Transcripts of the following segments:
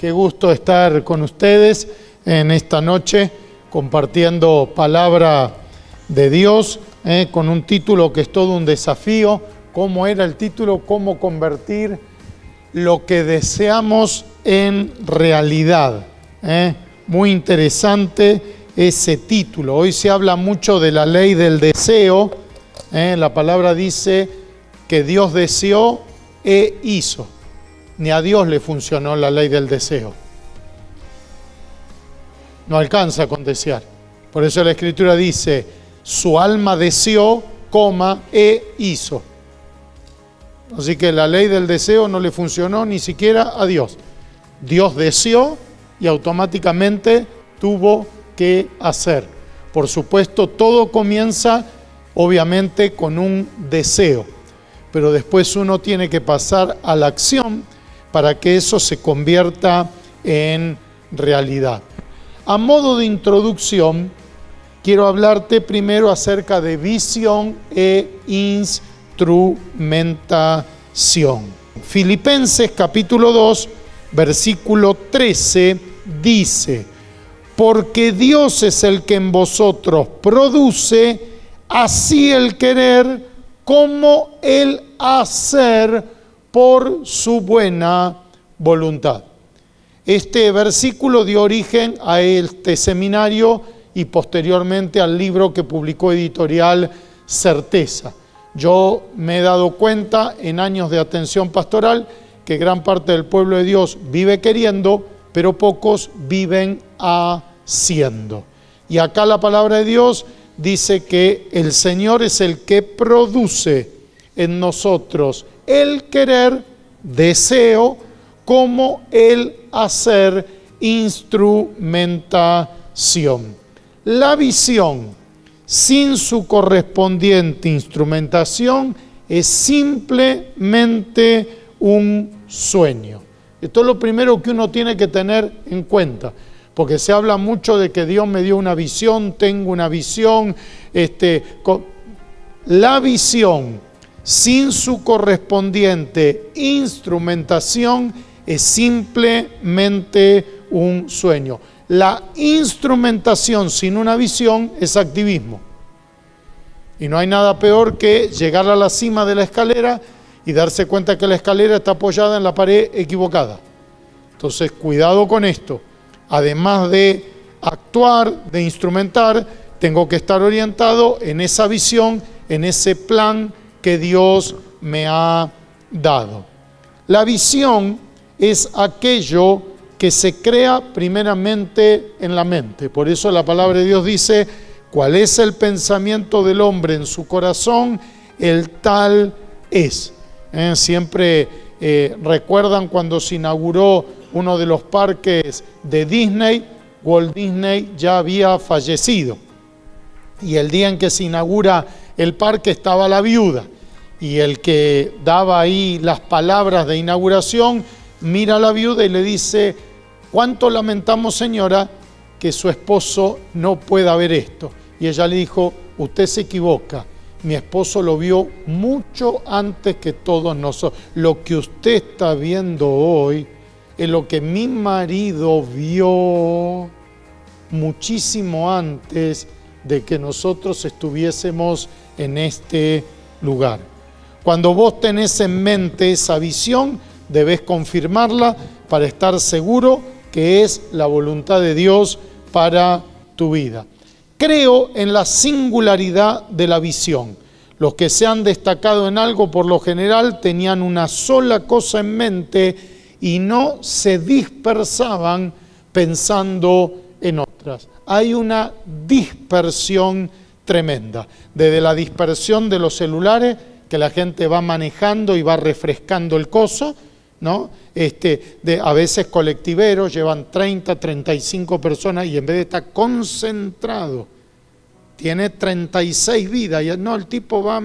Qué gusto estar con ustedes en esta noche compartiendo palabra de Dios, con un título que es todo un desafío. ¿Cómo era el título? ¿Cómo convertir lo que deseamos en realidad? Muy interesante ese título. Hoy se habla mucho de la ley del deseo. La palabra dice que Dios deseó e hizo. Ni a Dios le funcionó la ley del deseo. No alcanza con desear. Por eso la Escritura dice, su alma deseó, e hizo. Así que la ley del deseo no le funcionó ni siquiera a Dios. Dios deseó y automáticamente tuvo que hacer. Por supuesto, todo comienza obviamente con un deseo, pero después uno tiene que pasar a la acción para que eso se convierta en realidad. A modo de introducción, quiero hablarte primero acerca de visión e instrumentación. Filipenses capítulo 2, versículo 13 dice: porque Dios es el que en vosotros produce así el querer como el hacer por su buena voluntad. Este versículo dio origen a este seminario y posteriormente al libro que publicó Editorial Certeza. Yo me he dado cuenta en años de atención pastoral que gran parte del pueblo de Dios vive queriendo, pero pocos viven haciendo. Y acá la palabra de Dios dice que el Señor es el que produce en nosotros el querer, deseo, como el hacer, instrumentación. La visión sin su correspondiente instrumentación es simplemente un sueño. Esto es lo primero que uno tiene que tener en cuenta, porque se habla mucho de que Dios me dio una visión, tengo una visión. La visión sin su correspondiente instrumentación es simplemente un sueño. La instrumentación sin una visión es activismo. Y no hay nada peor que llegar a la cima de la escalera y darse cuenta que la escalera está apoyada en la pared equivocada. Entonces, cuidado con esto. Además de actuar, de instrumentar, tengo que estar orientado en esa visión, en ese plan que Dios me ha dado. La visión es aquello que se crea primeramente en la mente. Por eso la palabra de Dios dice, ¿cuál es el pensamiento del hombre en su corazón? El tal es. Siempre recuerdan cuando se inauguró uno de los parques de Disney. Walt Disney ya había fallecido. Y el día en que se inaugura el parque estaba la viuda. Y el que daba ahí las palabras de inauguración mira a la viuda y le dice: ¿cuánto lamentamos, señora, que su esposo no pueda ver esto? Y ella le dijo: usted se equivoca, mi esposo lo vio mucho antes que todos nosotros. Lo que usted está viendo hoy es lo que mi marido vio muchísimo antes de que nosotros estuviésemos en este lugar. Cuando vos tenés en mente esa visión, debés confirmarla para estar seguro que es la voluntad de Dios para tu vida. Creo en la singularidad de la visión. Los que se han destacado en algo, por lo general, tenían una sola cosa en mente y no se dispersaban pensando en otras. Hay una dispersión tremenda. Desde la dispersión de los celulares, que la gente va manejando y va refrescando el coso, ¿no? A veces colectiveros llevan 30, 35 personas y en vez de estar concentrado, tiene 36 vidas. Y no, el tipo va,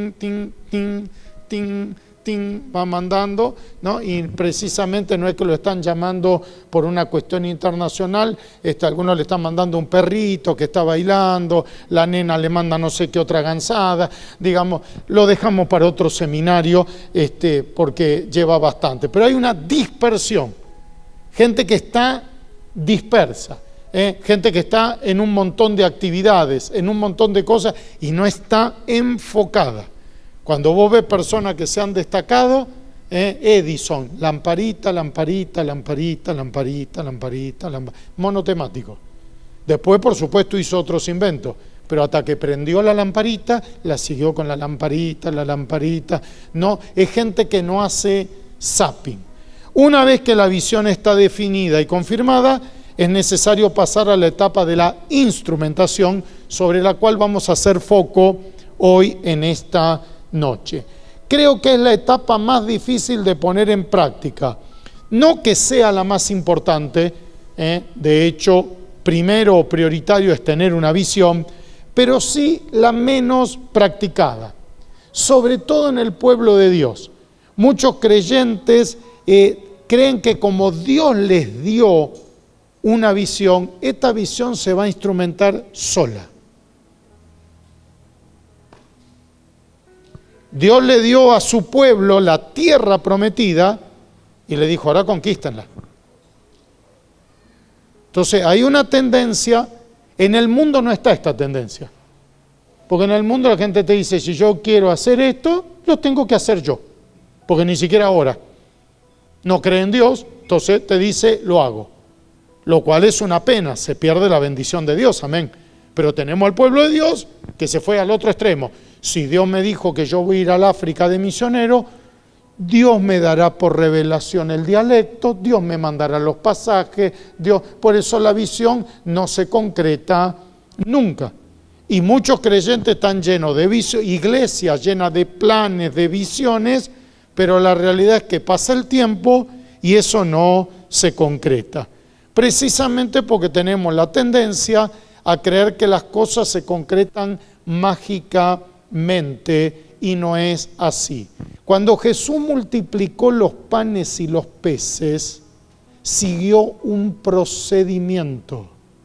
va mandando, ¿no? Y precisamente no es que lo están llamando por una cuestión internacional, algunos le están mandando un perrito que está bailando, la nena le manda no sé qué otra gansada, digamos, lo dejamos para otro seminario, porque lleva bastante. Pero hay una dispersión gente que está dispersa, gente que está en un montón de actividades, en un montón de cosas y no está enfocada. Cuando vos ves personas que se han destacado, Edison, lamparita, lamparita, lamparita, lamparita, lamparita, monotemático. Después, por supuesto, hizo otros inventos, pero hasta que prendió la lamparita, la siguió con la lamparita, la lamparita. No, es gente que no hace zapping. Una vez que la visión está definida y confirmada, es necesario pasar a la etapa de la instrumentación, sobre la cual vamos a hacer foco hoy en esta noche. Creo que es la etapa más difícil de poner en práctica. No que sea la más importante, de hecho, primero prioritario es tener una visión, pero sí la menos practicada, sobre todo en el pueblo de Dios. Muchos creyentes creen que como Dios les dio una visión, esta visión se va a instrumentar sola. Dios le dio a su pueblo la tierra prometida y le dijo, ahora conquístenla. Entonces hay una tendencia, en el mundo no está esta tendencia, porque en el mundo la gente te dice, si yo quiero hacer esto, lo tengo que hacer yo, porque ni siquiera ahora no cree en Dios, entonces te dice, lo hago, lo cual es una pena, se pierde la bendición de Dios, amén. Pero tenemos al pueblo de Dios que se fue al otro extremo. Si Dios me dijo que yo voy a ir al África de misionero, Dios me dará por revelación el dialecto, Dios me mandará los pasajes, Dios, por eso la visión no se concreta nunca. Y muchos creyentes están llenos de visiones, iglesias llenas de planes, de visiones, pero la realidad es que pasa el tiempo y eso no se concreta. Precisamente porque tenemos la tendencia a creer que las cosas se concretan mágicamente y no es así. Cuando Jesús multiplicó los panes y los peces, siguió un procedimiento.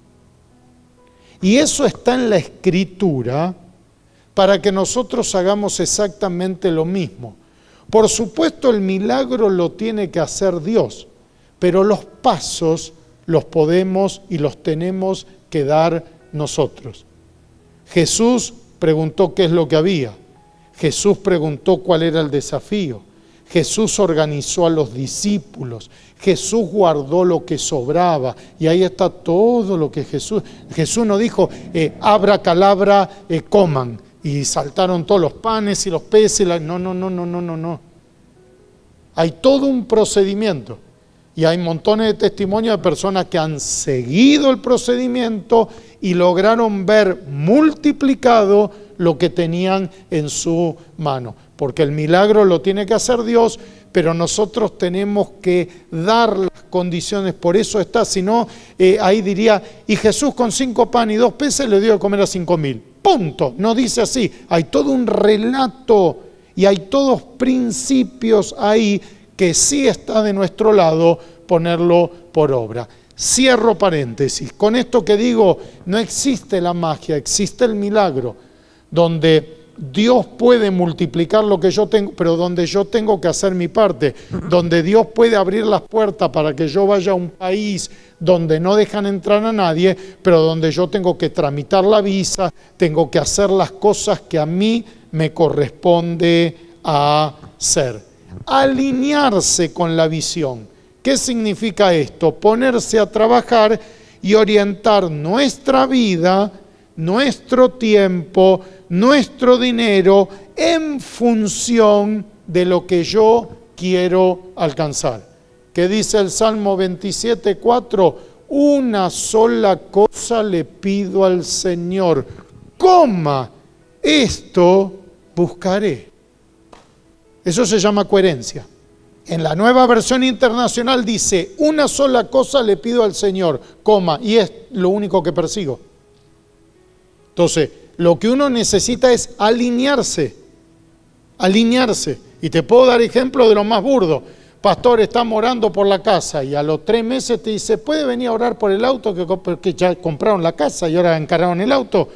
Y eso está en la Escritura para que nosotros hagamos exactamente lo mismo. Por supuesto, el milagro lo tiene que hacer Dios, pero los pasos los podemos y los tenemos que dar nosotros. Jesús preguntó qué es lo que había. Jesús preguntó cuál era el desafío. Jesús organizó a los discípulos. Jesús guardó lo que sobraba. Y ahí está todo lo que Jesús no dijo, abracadabra, coman. Y saltaron todos los panes y los peces. No. Hay todo un procedimiento. Y hay montones de testimonios de personas que han seguido el procedimiento y lograron ver multiplicado lo que tenían en su mano. Porque el milagro lo tiene que hacer Dios, pero nosotros tenemos que dar las condiciones. Por eso está, si no, ahí diría, y Jesús con 5 panes y 2 peces le dio de comer a 5.000. Punto. No dice así. Hay todo un relato y hay todos principios ahí que sí está de nuestro lado ponerlo por obra. Cierro paréntesis. Con esto que digo, no existe la magia, existe el milagro, donde Dios puede multiplicar lo que yo tengo, pero donde yo tengo que hacer mi parte, donde Dios puede abrir las puertas para que yo vaya a un país donde no dejan entrar a nadie, pero donde yo tengo que tramitar la visa, tengo que hacer las cosas que a mí me corresponde hacer. Alinearse con la visión. ¿Qué significa esto? Ponerse a trabajar y orientar nuestra vida, nuestro tiempo, nuestro dinero en función de lo que yo quiero alcanzar. ¿Qué dice el Salmo 27:4? Una sola cosa le pido al Señor, esto buscaré. Eso se llama coherencia. En la Nueva Versión Internacional dice, una sola cosa le pido al Señor, y es lo único que persigo. Entonces, lo que uno necesita es alinearse. Y te puedo dar ejemplo de lo más burdo. Pastor, estamos orando por la casa y a los 3 meses te dice, ¿puede venir a orar por el auto? Que ya compraron la casa y ahora encargaron el auto.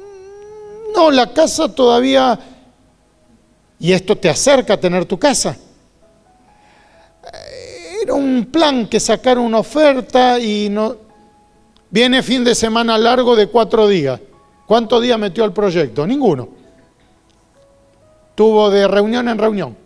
No, la casa todavía... Y esto te acerca a tener tu casa. un plan, que sacar una oferta y no... Viene fin de semana largo de 4 días. ¿Cuántos días metió al proyecto? Ninguno. Tuvo de reunión en reunión.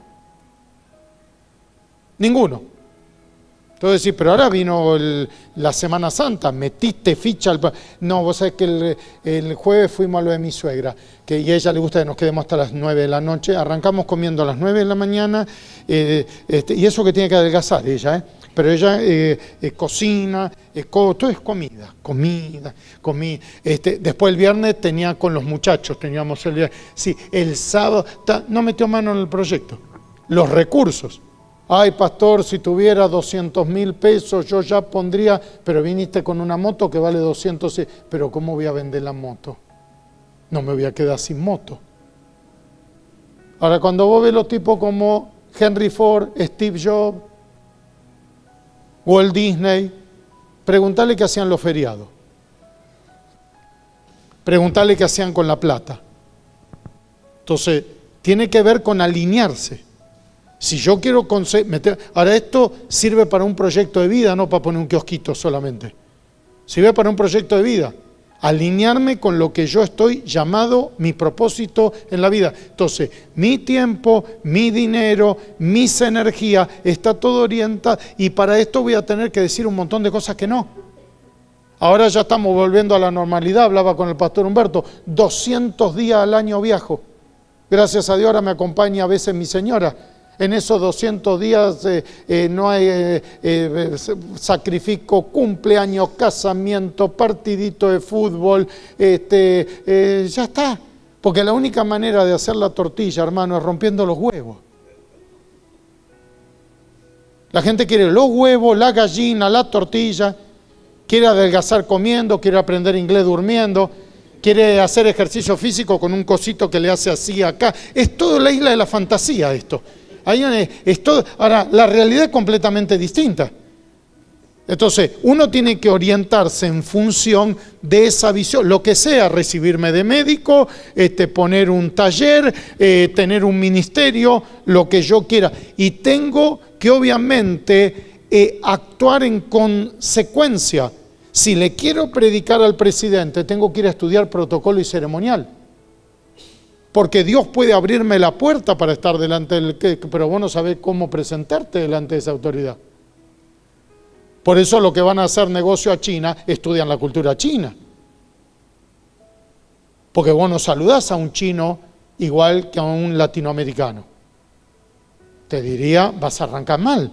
Ninguno. Entonces sí, pero ahora vino la Semana Santa, metiste ficha al... No, vos sabés que el jueves fuimos a lo de mi suegra, y a ella le gusta que nos quedemos hasta las 9 de la noche, arrancamos comiendo a las 9 de la mañana, y eso que tiene que adelgazar ella, pero ella cocina, todo es comida. Después el viernes tenía con los muchachos, teníamos el viernes, sí, el sábado, no metió mano en el proyecto, los recursos. Ay, pastor, si tuviera 200.000 pesos, yo ya pondría, pero viniste con una moto que vale 200, pero ¿cómo voy a vender la moto? No me voy a quedar sin moto. Ahora, cuando vos ves los tipos como Henry Ford, Steve Jobs, Walt Disney, preguntale qué hacían los feriados. Preguntale qué hacían con la plata. Entonces, tiene que ver con alinearse. Si yo quiero meter... Ahora, esto sirve para un proyecto de vida, no para poner un kiosquito solamente. Sirve para un proyecto de vida. Alinearme con lo que yo estoy llamado, mi propósito en la vida. Entonces, mi tiempo, mi dinero, mis energías, está todo orientado. Y para esto voy a tener que decir un montón de cosas que no. Ahora ya estamos volviendo a la normalidad. Hablaba con el pastor Humberto. 200 días al año viajo. Gracias a Dios ahora me acompaña a veces mi señora. En esos 200 días no hay sacrificio, cumpleaños, casamiento, partidito de fútbol, ya está. Porque la única manera de hacer la tortilla, hermano, es rompiendo los huevos. La gente quiere los huevos, la gallina, la tortilla, quiere adelgazar comiendo, quiere aprender inglés durmiendo, quiere hacer ejercicio físico con un cosito que le hace así acá. Es toda la isla de la fantasía esto. Ahora, la realidad es completamente distinta. Entonces, uno tiene que orientarse en función de esa visión, lo que sea, recibirme de médico, poner un taller, tener un ministerio, lo que yo quiera. Y tengo que obviamente actuar en consecuencia. Si le quiero predicar al presidente, tengo que ir a estudiar protocolo y ceremonial. Porque Dios puede abrirme la puerta para estar delante del pero vos no sabés cómo presentarte delante de esa autoridad. Por eso los que van a hacer negocio a China estudian la cultura china. Porque vos no saludás a un chino igual que a un latinoamericano. Te diría, vas a arrancar mal.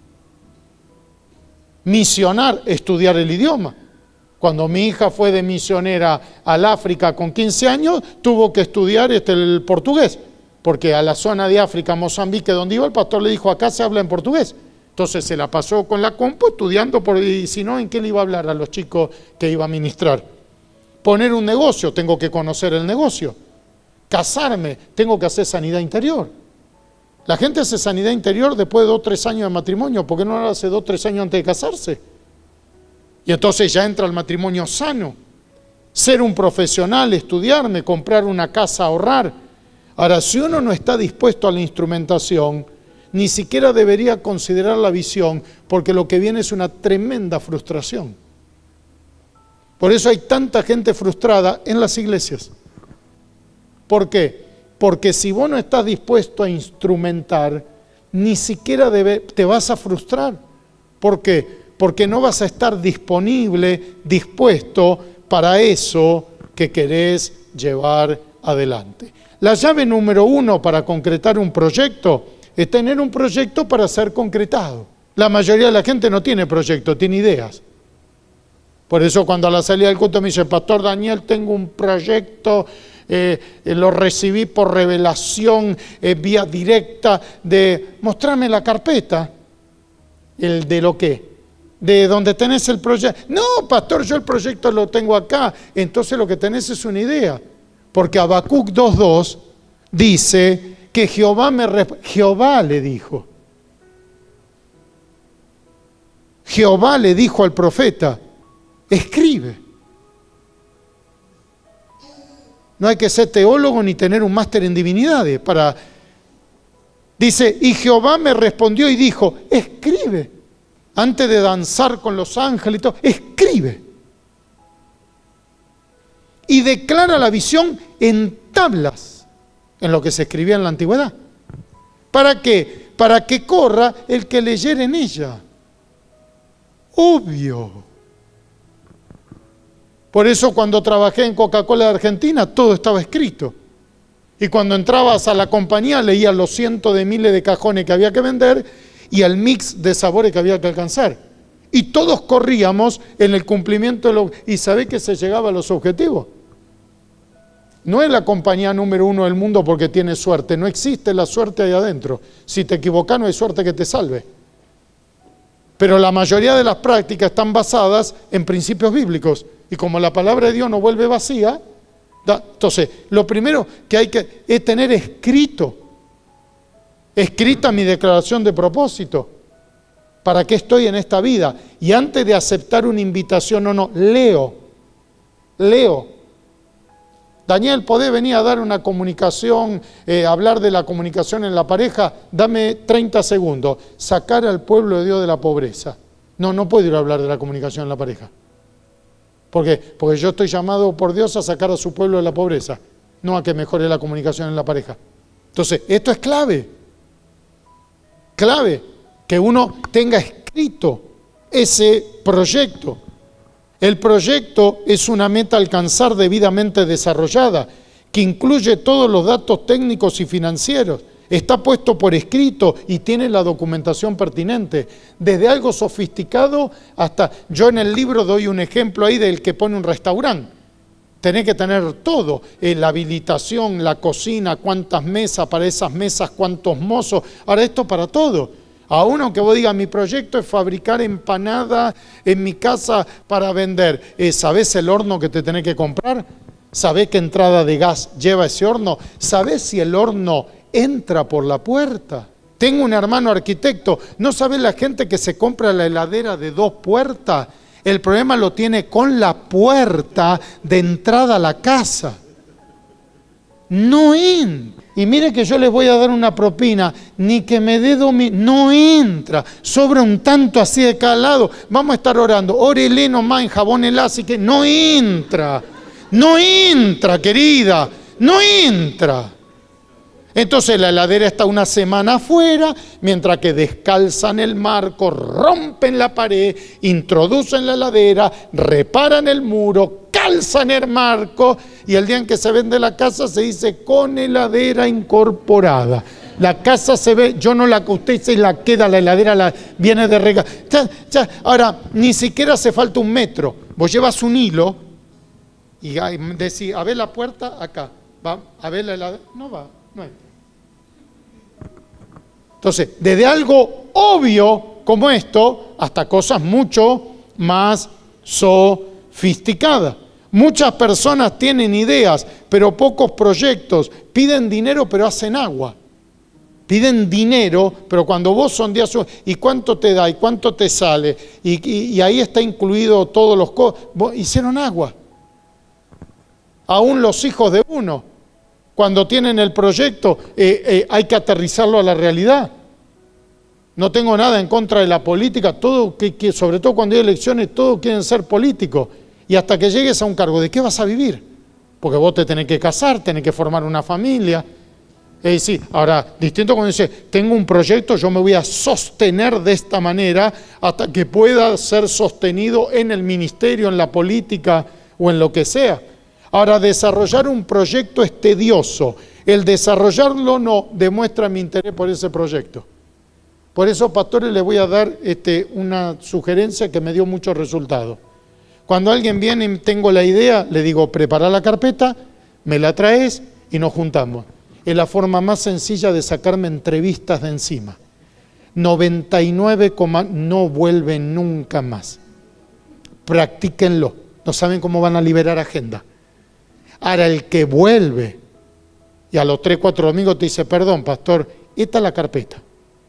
Misionar, estudiar el idioma. Cuando mi hija fue de misionera al África con 15 años, tuvo que estudiar el portugués, porque a la zona de África, Mozambique, donde iba, el pastor le dijo, acá se habla en portugués. Entonces se la pasó con la compu estudiando, y si no, ¿en qué le iba a hablar a los chicos que iba a ministrar? Poner un negocio, tengo que conocer el negocio. Casarme, tengo que hacer sanidad interior. La gente hace sanidad interior después de 2 o 3 años de matrimonio, ¿por qué no lo hace 2 o 3 años antes de casarse? Y entonces ya entra el matrimonio sano. Ser un profesional, estudiarme, comprar una casa, ahorrar. Ahora, si uno no está dispuesto a la instrumentación, ni siquiera debería considerar la visión, porque lo que viene es una tremenda frustración. Por eso hay tanta gente frustrada en las iglesias. ¿Por qué? Porque si vos no estás dispuesto a instrumentar, ni siquiera te vas a frustrar. ¿Por qué? Porque no vas a estar disponible, dispuesto para eso que querés llevar adelante. La llave número 1 para concretar un proyecto es tener un proyecto para ser concretado. La mayoría de la gente no tiene proyecto, tiene ideas. Por eso cuando a la salida del culto me dice, Pastor Daniel, tengo un proyecto, lo recibí por revelación, vía directa, de mostrarme la carpeta, el de lo que. De donde tenés el proyecto. No, pastor, yo el proyecto lo tengo acá. Entonces lo que tenés es una idea. Porque Habacuc 2:2 dice que Jehová le dijo. Jehová le dijo al profeta, escribe. No hay que ser teólogo ni tener un máster en divinidades para... Dice, y Jehová me respondió y dijo, escribe. antes de danzar con los ángeles y todo, escribe. Y declara la visión en tablas, en lo que se escribía en la antigüedad. ¿Para qué? Para que corra el que leyere en ella. Obvio. Por eso cuando trabajé en Coca-Cola de Argentina, todo estaba escrito. Y cuando entrabas a la compañía, leías los cientos de miles de cajones que había que vender y el mix de sabores que había que alcanzar. Y todos corríamos en el cumplimiento de lo... ¿Y sabés que se llegaba a los objetivos? No es la compañía número 1 del mundo porque tiene suerte. No existe la suerte ahí adentro. Si te equivocas, no hay suerte que te salve. Pero la mayoría de las prácticas están basadas en principios bíblicos. Y como la palabra de Dios no vuelve vacía, entonces, lo primero que hay que es tener escrita mi declaración de propósito. ¿Para qué estoy en esta vida? Y antes de aceptar una invitación o no, leo. Daniel, ¿podés venir a dar una comunicación, hablar de la comunicación en la pareja? Dame 30 segundos. Sacar al pueblo de Dios de la pobreza. No puedo ir a hablar de la comunicación en la pareja. ¿Por qué? Porque yo estoy llamado por Dios a sacar a su pueblo de la pobreza, no a que mejore la comunicación en la pareja. Entonces, esto es clave. Clave que uno tenga escrito ese proyecto. El proyecto es una meta a alcanzar debidamente desarrollada, que incluye todos los datos técnicos y financieros. Está puesto por escrito y tiene la documentación pertinente. Desde algo sofisticado hasta... Yo en el libro doy un ejemplo ahí del que pone un restaurante. Tenés que tener todo, la habilitación, la cocina, cuántas mesas, para esas mesas, cuántos mozos. Ahora esto para todo. Aún aunque vos digas, mi proyecto es fabricar empanadas en mi casa para vender. ¿Sabés el horno que te tenés que comprar? ¿Sabés qué entrada de gas lleva ese horno? ¿Sabés si el horno entra por la puerta? Tengo un hermano arquitecto. ¿No sabés la gente que se compra la heladera de 2 puertas? El problema lo tiene con la puerta de entrada a la casa. No entra. Y mire que yo les voy a dar una propina, ni que me dé no entra. Sobra un tanto así de cada lado. Vamos a estar orando. Órele nomás, enjabónela, así que no entra. No entra, querida. No entra. Entonces la heladera está una semana afuera, mientras que descalzan el marco, rompen la pared, introducen la heladera, reparan el muro, calzan el marco, y el día en que se vende la casa se dice con heladera incorporada. La casa se ve, yo no la que usted se la queda, la heladera viene de regalo. Ahora, ni siquiera hace falta 1 metro. Vos llevas un hilo y decís, a ver la puerta acá, va, a ver la heladera, no va, no entra. Entonces, desde algo obvio como esto, hasta cosas mucho más sofisticadas. Muchas personas tienen ideas, pero pocos proyectos. Piden dinero, pero hacen agua. Piden dinero, pero cuando vos sondeas, ¿y cuánto te da? ¿Y cuánto te sale? Y ahí está incluido todos los costos. Hicieron agua. Aún los hijos de uno, cuando tienen el proyecto, hay que aterrizarlo a la realidad. No tengo nada en contra de la política, todo sobre todo cuando hay elecciones, todos quieren ser políticos. Y hasta que llegues a un cargo, ¿de qué vas a vivir? Porque vos te tenés que casar, tenés que formar una familia. Sí, ahora, distinto cuando dice, tengo un proyecto, yo me voy a sostener de esta manera hasta que pueda ser sostenido en el ministerio, en la política o en lo que sea. Ahora, desarrollar un proyecto es tedioso. El desarrollarlo no demuestra mi interés por ese proyecto. Por eso, pastores, les voy a dar una sugerencia que me dio muchos resultados. Cuando alguien viene y tengo la idea, le digo, prepara la carpeta, me la traes y nos juntamos. Es la forma más sencilla de sacarme entrevistas de encima. 99, no vuelven nunca más. Practíquenlo. No saben cómo van a liberar agenda. Ahora el que vuelve y a los 3, 4 domingos te dice, perdón, pastor, esta es la carpeta.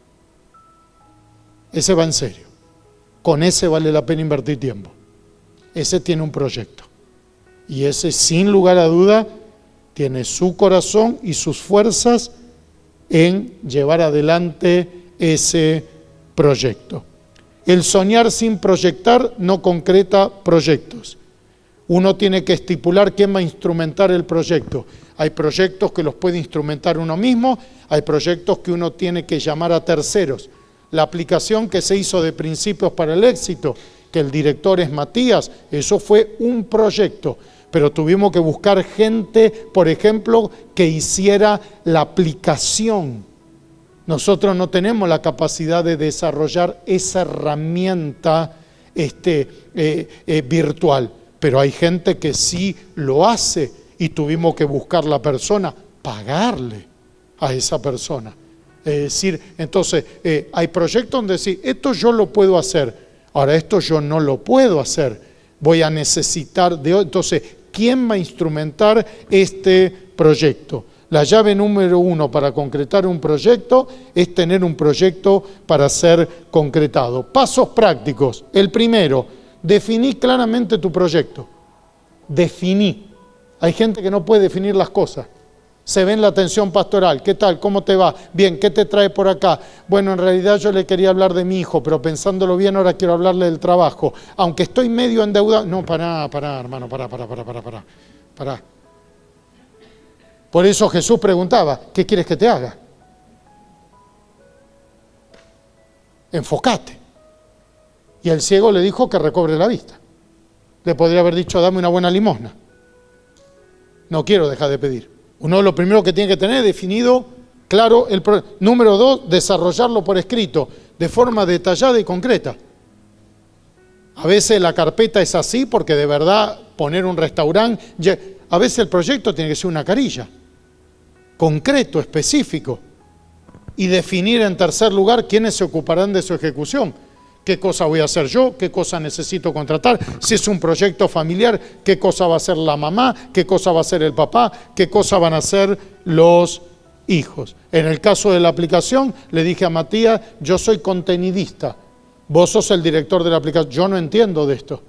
Ese va en serio. Con ese vale la pena invertir tiempo. Ese tiene un proyecto. Y ese, sin lugar a duda, tiene su corazón y sus fuerzas en llevar adelante ese proyecto. El soñar sin proyectar no concreta proyectos. Uno tiene que estipular quién va a instrumentar el proyecto. Hay proyectos que los puede instrumentar uno mismo, hay proyectos que uno tiene que llamar a terceros. La aplicación que se hizo de Principios para el Éxito, que el director es Matías, eso fue un proyecto, pero tuvimos que buscar gente, por ejemplo, que hiciera la aplicación. Nosotros no tenemos la capacidad de desarrollar esa herramienta virtual, pero hay gente que sí lo hace y tuvimos que buscar la persona, pagarle a esa persona. Es decir, entonces hay proyectos donde decir, esto yo lo puedo hacer, ahora esto yo no lo puedo hacer, voy a necesitar de... Entonces, ¿quién va a instrumentar este proyecto? La llave número 1 para concretar un proyecto es tener un proyecto para ser concretado. Pasos prácticos. El primero, definí claramente tu proyecto. Definí. Hay gente que no puede definir las cosas. Se ve en la atención pastoral. ¿Qué tal? ¿Cómo te va? Bien, ¿qué te trae por acá? Bueno, en realidad yo le quería hablar de mi hijo, pero pensándolo bien ahora quiero hablarle del trabajo. Aunque estoy medio endeudado. No, pará, hermano, pará. Por eso Jesús preguntaba, ¿qué quieres que te haga? Enfócate. Y el ciego le dijo que recobre la vista. Le podría haber dicho, dame una buena limosna. No quiero dejar de pedir. Uno lo primero que tiene que tener definido, claro, el problema. Número 2, desarrollarlo por escrito, de forma detallada y concreta. A veces la carpeta es así porque de verdad poner un restaurante, a veces el proyecto tiene que ser una carilla, concreto, específico, y definir en tercer lugar quiénes se ocuparán de su ejecución. ¿Qué cosa voy a hacer yo? ¿Qué cosa necesito contratar? Si es un proyecto familiar, ¿qué cosa va a hacer la mamá? ¿Qué cosa va a hacer el papá? ¿Qué cosa van a hacer los hijos? En el caso de la aplicación, le dije a Matías, yo soy contenidista. Vos sos el director de la aplicación. Yo no entiendo de esto.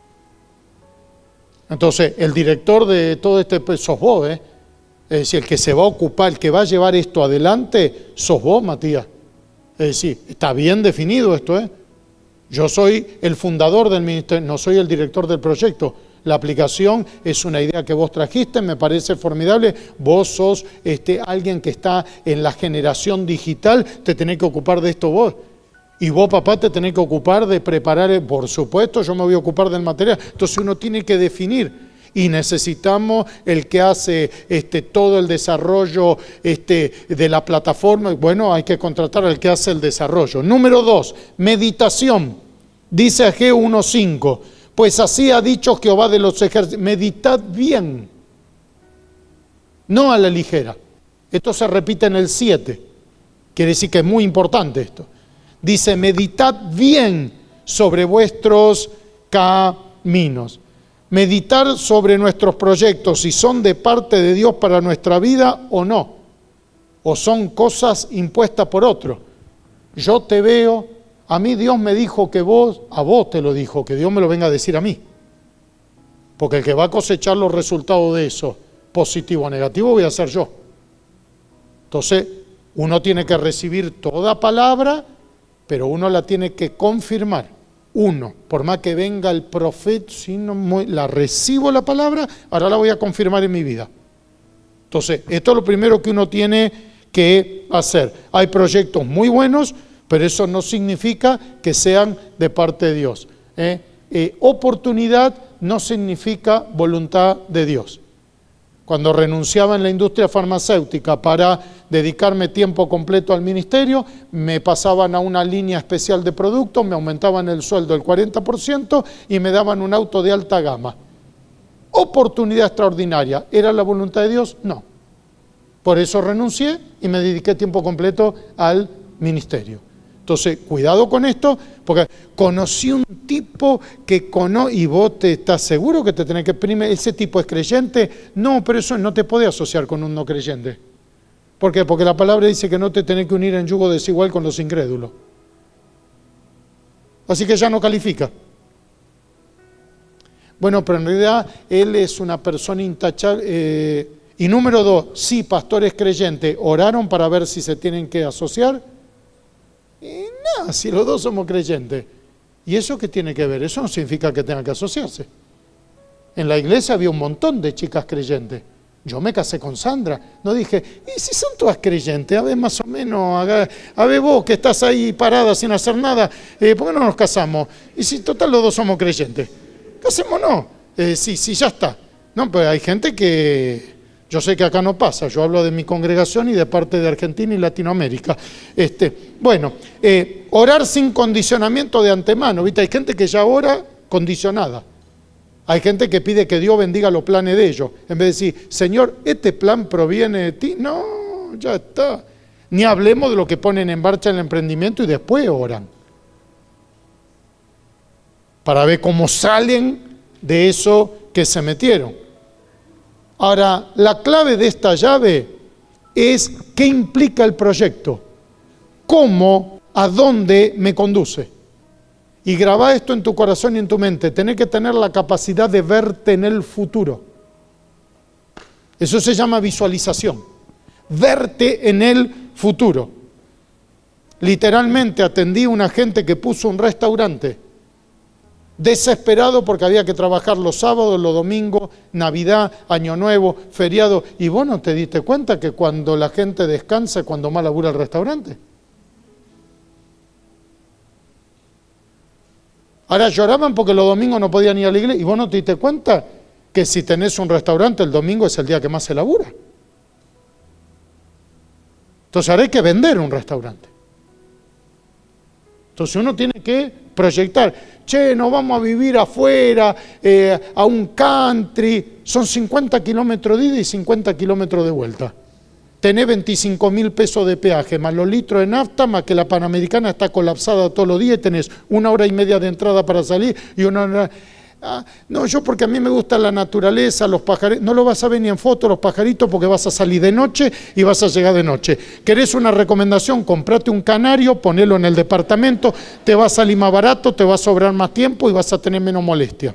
Entonces, el director de todo este, sos vos, ¿eh? Es decir, el que se va a ocupar, el que va a llevar esto adelante, sos vos, Matías. Es decir, está bien definido esto, ¿eh? Yo soy el fundador del ministerio, no soy el director del proyecto. La aplicación es una idea que vos trajiste, me parece formidable. Vos sos alguien que está en la generación digital, te tenés que ocupar de esto vos. Y vos, papá, te tenés que ocupar de preparar, por supuesto, yo me voy a ocupar del material. Entonces uno tiene que definir. Y necesitamos el que hace todo el desarrollo de la plataforma. Bueno, hay que contratar al que hace el desarrollo. Número 2, meditación. Dice Ageo 1:5, pues así ha dicho Jehová de los ejércitos, meditad bien, no a la ligera. Esto se repite en el 7, quiere decir que es muy importante esto. Dice, meditad bien sobre vuestros caminos. Meditar sobre nuestros proyectos, si son de parte de Dios para nuestra vida o no, o son cosas impuestas por otro. Yo te veo, a mí Dios me dijo que a vos te lo dijo, que Dios me lo venga a decir a mí. Porque el que va a cosechar los resultados de eso, positivo o negativo, voy a ser yo. Entonces, uno tiene que recibir toda palabra, pero uno la tiene que confirmar. Uno, por más que venga el profeta, si no la recibo la palabra, ahora la voy a confirmar en mi vida. Entonces, esto es lo primero que uno tiene que hacer. Hay proyectos muy buenos, pero eso no significa que sean de parte de Dios. Oportunidad no significa voluntad de Dios. Cuando renunciaba en la industria farmacéutica para dedicarme tiempo completo al ministerio, me pasaban a una línea especial de productos, me aumentaban el sueldo el 40% y me daban un auto de alta gama. Oportunidad extraordinaria. ¿Era la voluntad de Dios? No. Por eso renuncié y me dediqué tiempo completo al ministerio. Entonces, cuidado con esto, porque conocí un tipo que y vos te estás seguro que te tenés que ese tipo es creyente. No, pero eso no te podés asociar con un no creyente. ¿Por qué? Porque la palabra dice que no te tenés que unir en yugo desigual con los incrédulos. Así que ya no califica. Bueno, pero en realidad él es una persona intachable. Y número 2, sí, pastores creyentes, ¿oraron para ver si se tienen que asociar? Y nada, si los dos somos creyentes. ¿Y eso qué tiene que ver? Eso no significa que tenga que asociarse. En la iglesia había un montón de chicas creyentes. Yo me casé con Sandra. No dije, ¿y si son todas creyentes? A ver, más o menos, a ver vos que estás ahí parada sin hacer nada, ¿por qué no nos casamos? Y si total los dos somos creyentes. Casémonos. Sí, ya está. No, pues hay gente que... Yo sé que acá no pasa, yo hablo de mi congregación y de parte de Argentina y Latinoamérica. Bueno, orar sin condicionamiento de antemano, ¿viste? Hay gente que ya ora condicionada. Hay gente que pide que Dios bendiga los planes de ellos. En vez de decir, Señor, ¿este plan proviene de ti? No, ya está. Ni hablemos de lo que ponen en marcha el emprendimiento y después oran. Para ver cómo salen de eso que se metieron. Ahora, la clave de esta llave es qué implica el proyecto, cómo, a dónde me conduce. Y graba esto en tu corazón y en tu mente. Tenés que tener la capacidad de verte en el futuro. Eso se llama visualización. Verte en el futuro. Literalmente atendí a una gente que puso un restaurante desesperado porque había que trabajar los sábados, los domingos, Navidad, Año Nuevo, feriado. ¿Y vos no te diste cuenta que cuando la gente descansa es cuando más labura el restaurante? Ahora lloraban porque los domingos no podían ir a la iglesia. ¿Y vos no te diste cuenta que si tenés un restaurante el domingo es el día que más se labura? Entonces ahora hay que vender un restaurante. Entonces uno tiene que proyectar, che, nos vamos a vivir afuera, a un country, son 50 kilómetros de ida y 50 kilómetros de vuelta. Tenés 25.000 pesos de peaje, más los litros de nafta, más que la Panamericana está colapsada todos los días y tenés 1 hora y media de entrada para salir y 1 hora... no, yo porque a mí me gusta la naturaleza, los pajaritos, no lo vas a ver ni en foto los pajaritos porque vas a salir de noche y vas a llegar de noche. ¿Querés una recomendación? Comprate un canario, ponelo en el departamento, te va a salir más barato, te va a sobrar más tiempo y vas a tener menos molestia.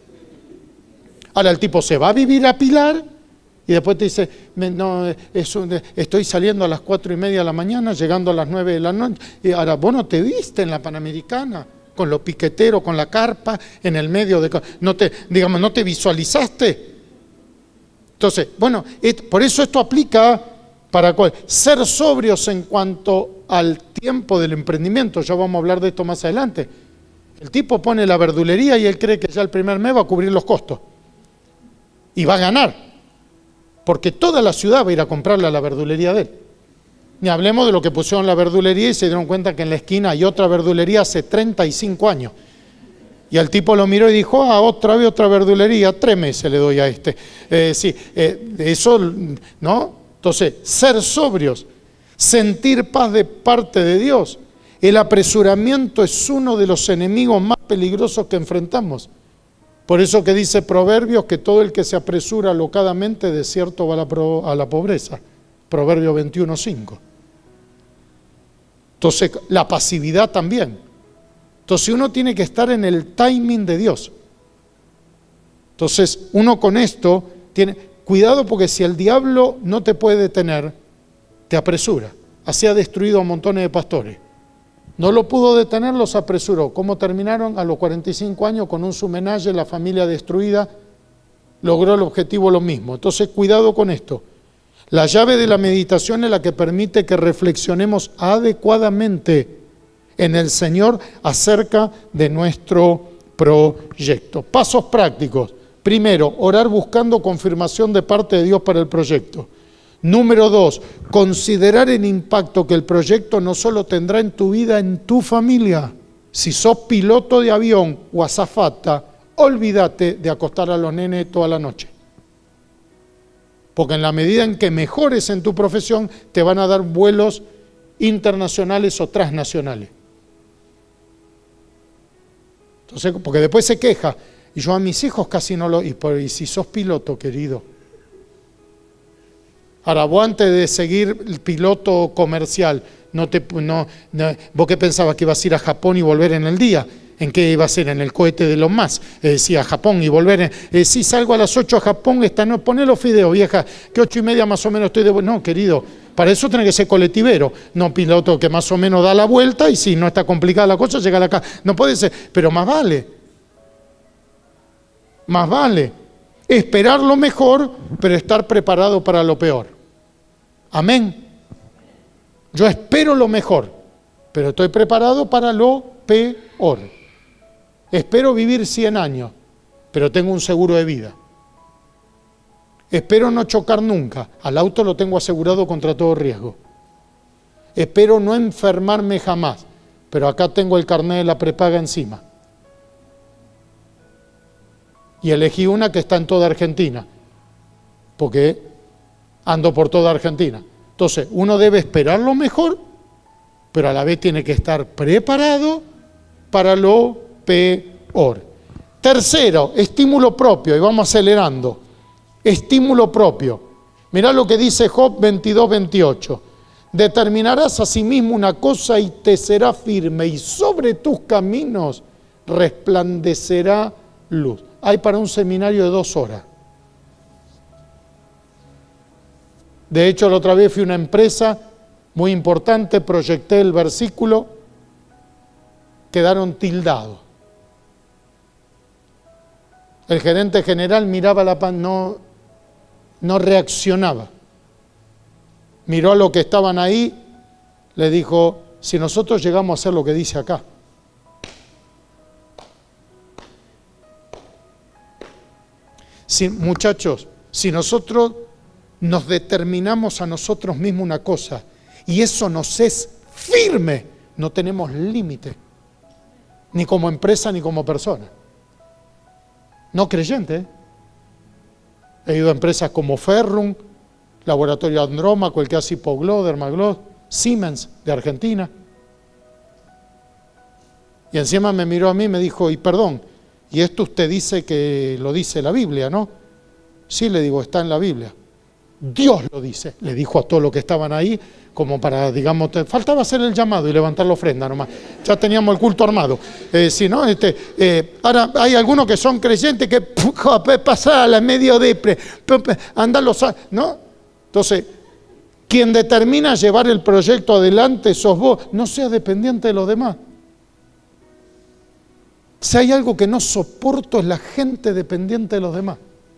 Ahora el tipo se va a vivir a Pilar y después te dice, no, estoy saliendo a las 4:30 de la mañana, llegando a las 9 de la noche, y ahora vos no te viste en la Panamericana con los piqueteros, con la carpa, en el medio de... no te visualizaste. Entonces, bueno, por eso esto aplica para ser sobrios en cuanto al tiempo del emprendimiento. Ya vamos a hablar de esto más adelante. El tipo pone la verdulería y él cree que ya el primer mes va a cubrir los costos. Y va a ganar. Porque toda la ciudad va a ir a comprarle a la verdulería de él. Ni hablemos de lo que pusieron la verdulería y se dieron cuenta que en la esquina hay otra verdulería hace 35 años. Y al tipo lo miró y dijo, otra vez otra verdulería, 3 meses le doy a este. Eso, ¿no? Entonces, ser sobrios, sentir paz de parte de Dios. El apresuramiento es uno de los enemigos más peligrosos que enfrentamos. Por eso que dice Proverbios que todo el que se apresura alocadamente de cierto va a la pobreza. Proverbio 21:5. Entonces, la pasividad también. Entonces, uno tiene que estar en el timing de Dios. Entonces, uno con esto tiene cuidado porque si el diablo no te puede detener, te apresura. Así ha destruido a montones de pastores. No lo pudo detener, los apresuró. ¿Cómo terminaron? A los 45 años con un sumenaje, la familia destruida, logró el objetivo lo mismo. Entonces, cuidado con esto. La llave de la meditación es la que permite que reflexionemos adecuadamente en el Señor acerca de nuestro proyecto. Pasos prácticos. Primero, orar buscando confirmación de parte de Dios para el proyecto. Número 2, considerar el impacto que el proyecto no solo tendrá en tu vida, en tu familia. Si sos piloto de avión o azafata, olvídate de acostar a los nenes toda la noche. Porque en la medida en que mejores en tu profesión, te van a dar vuelos internacionales o transnacionales. Entonces, porque después se queja, y yo a mis hijos casi no lo... Y si sos piloto, querido. Ahora, vos antes de seguir el piloto comercial, vos que pensabas que ibas a ir a Japón y volver en el día. ¿En qué iba a ser? En el cohete de Elon Musk. Decía Japón y volver. Si salgo a las 8 a Japón, no, poné los fideos, vieja, que 8:30 más o menos estoy de... No, querido, para eso tiene que ser colectivero, no piloto que más o menos da la vuelta y si no está complicada la cosa, llega a la casa. No puede ser, pero más vale. Más vale esperar lo mejor, pero estar preparado para lo peor. Amén. Yo espero lo mejor, pero estoy preparado para lo peor. Espero vivir 100 años, pero tengo un seguro de vida. Espero no chocar nunca, al auto lo tengo asegurado contra todo riesgo. Espero no enfermarme jamás, pero acá tengo el carnet de la prepaga encima. Y elegí una que está en toda Argentina, porque ando por toda Argentina. Entonces, uno debe esperar lo mejor, pero a la vez tiene que estar preparado para lo peor. Tercero, estímulo propio, y vamos acelerando. Estímulo propio. Mirá lo que dice Job 22:28. Determinarás a sí mismo una cosa y te será firme, y sobre tus caminos resplandecerá luz. Hay para un seminario de 2 horas. De hecho, la otra vez fui a una empresa muy importante, proyecté el versículo, quedaron tildados. El gerente general miraba la pan, no reaccionaba. Miró a los que estaban ahí, le dijo, si nosotros llegamos a hacer lo que dice acá, muchachos, si nosotros nos determinamos a nosotros mismos una cosa y eso nos es firme, no tenemos límite, ni como empresa ni como persona. No creyente, ¿eh? He ido a empresas como Ferrum, Laboratorio Andrómaco, el que hace Hipoglós, Dermaglós, Siemens de Argentina. Y encima me miró a mí y me dijo, y perdón, y esto usted dice que lo dice la Biblia, ¿no? Sí, le digo, está en la Biblia. Dios lo dice, le dijo a todos los que estaban ahí, como para, digamos, faltaba hacer el llamado y levantar la ofrenda nomás. Ya teníamos el culto armado. Si no, ahora hay algunos que son creyentes que pasar a la medio depre, andan los, ¿no? Entonces, quien determina llevar el proyecto adelante sos vos, no seas dependiente de los demás. Si hay algo que no soporto es la gente dependiente de los demás.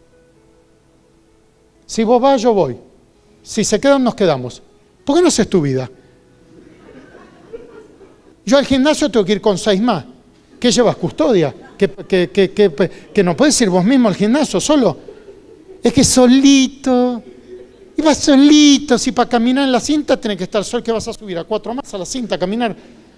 Si vos vas, yo voy. Si se quedan, nos quedamos. ¿Por qué no haces tu vida? Yo al gimnasio tengo que ir con 6 más. ¿Qué llevas? ¿Custodia? ¿Que no puedes ir vos mismo al gimnasio solo? Es que solito. Y vas solito. Si para caminar en la cinta tenés que estar solo, que vas a subir a 4 más a la cinta a caminar.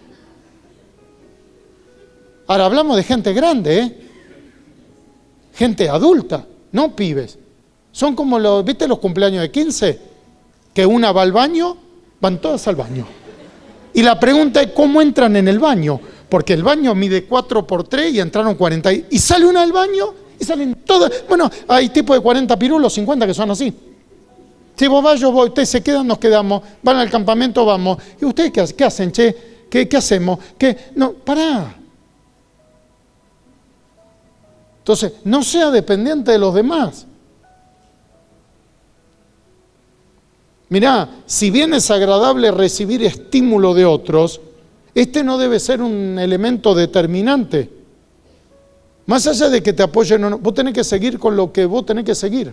Ahora hablamos de gente grande, ¿eh? Gente adulta, no pibes. Son como ¿viste los cumpleaños de 15? Que una va al baño, van todas al baño. Y la pregunta es, ¿cómo entran en el baño? Porque el baño mide 4x3 y entraron 40. Y sale una al baño y salen todas. Bueno, hay tipo de 40 pirulos, 50 que son así. Si vos vas, yo voy. Ustedes se quedan, nos quedamos. Van al campamento, vamos. ¿Y ustedes qué hacen, che? ¿Qué hacemos? No, pará. Entonces, no sea dependiente de los demás. Mirá, si bien es agradable recibir estímulo de otros, este no debe ser un elemento determinante. Más allá de que te apoyen o no, vos tenés que seguir con lo que vos tenés que seguir.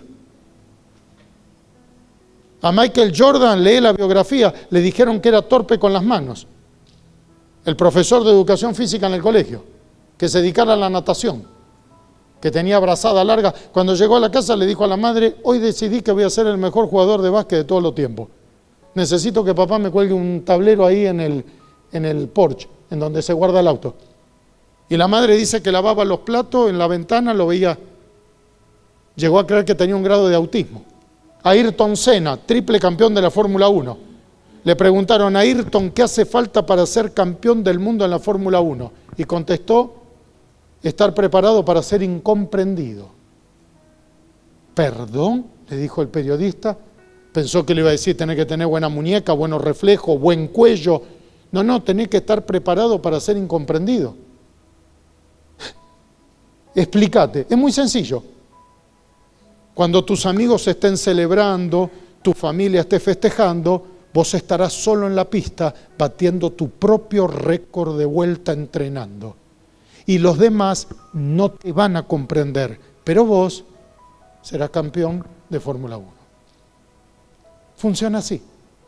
A Michael Jordan, lee la biografía, le dijeron que era torpe con las manos. El profesor de educación física en el colegio, que se dedicara a la natación, que tenía brazada larga. Cuando llegó a la casa le dijo a la madre, hoy decidí que voy a ser el mejor jugador de básquet de todos los tiempos. Necesito que papá me cuelgue un tablero ahí en el porche, en donde se guarda el auto. Y la madre dice que lavaba los platos en la ventana, lo veía. Llegó a creer que tenía un grado de autismo. Ayrton Senna, triple campeón de la Fórmula 1. Le preguntaron a Ayrton qué hace falta para ser campeón del mundo en la Fórmula 1. Y contestó, estar preparado para ser incomprendido. ¿Perdón? Le dijo el periodista. Pensó que le iba a decir, tenés que tener buena muñeca, buenos reflejos, buen cuello. No, tenés que estar preparado para ser incomprendido. Explícate, es muy sencillo. Cuando tus amigos estén celebrando, tu familia esté festejando, vos estarás solo en la pista batiendo tu propio récord de vuelta entrenando. Y los demás no te van a comprender, pero vos serás campeón de Fórmula 1. Funciona así.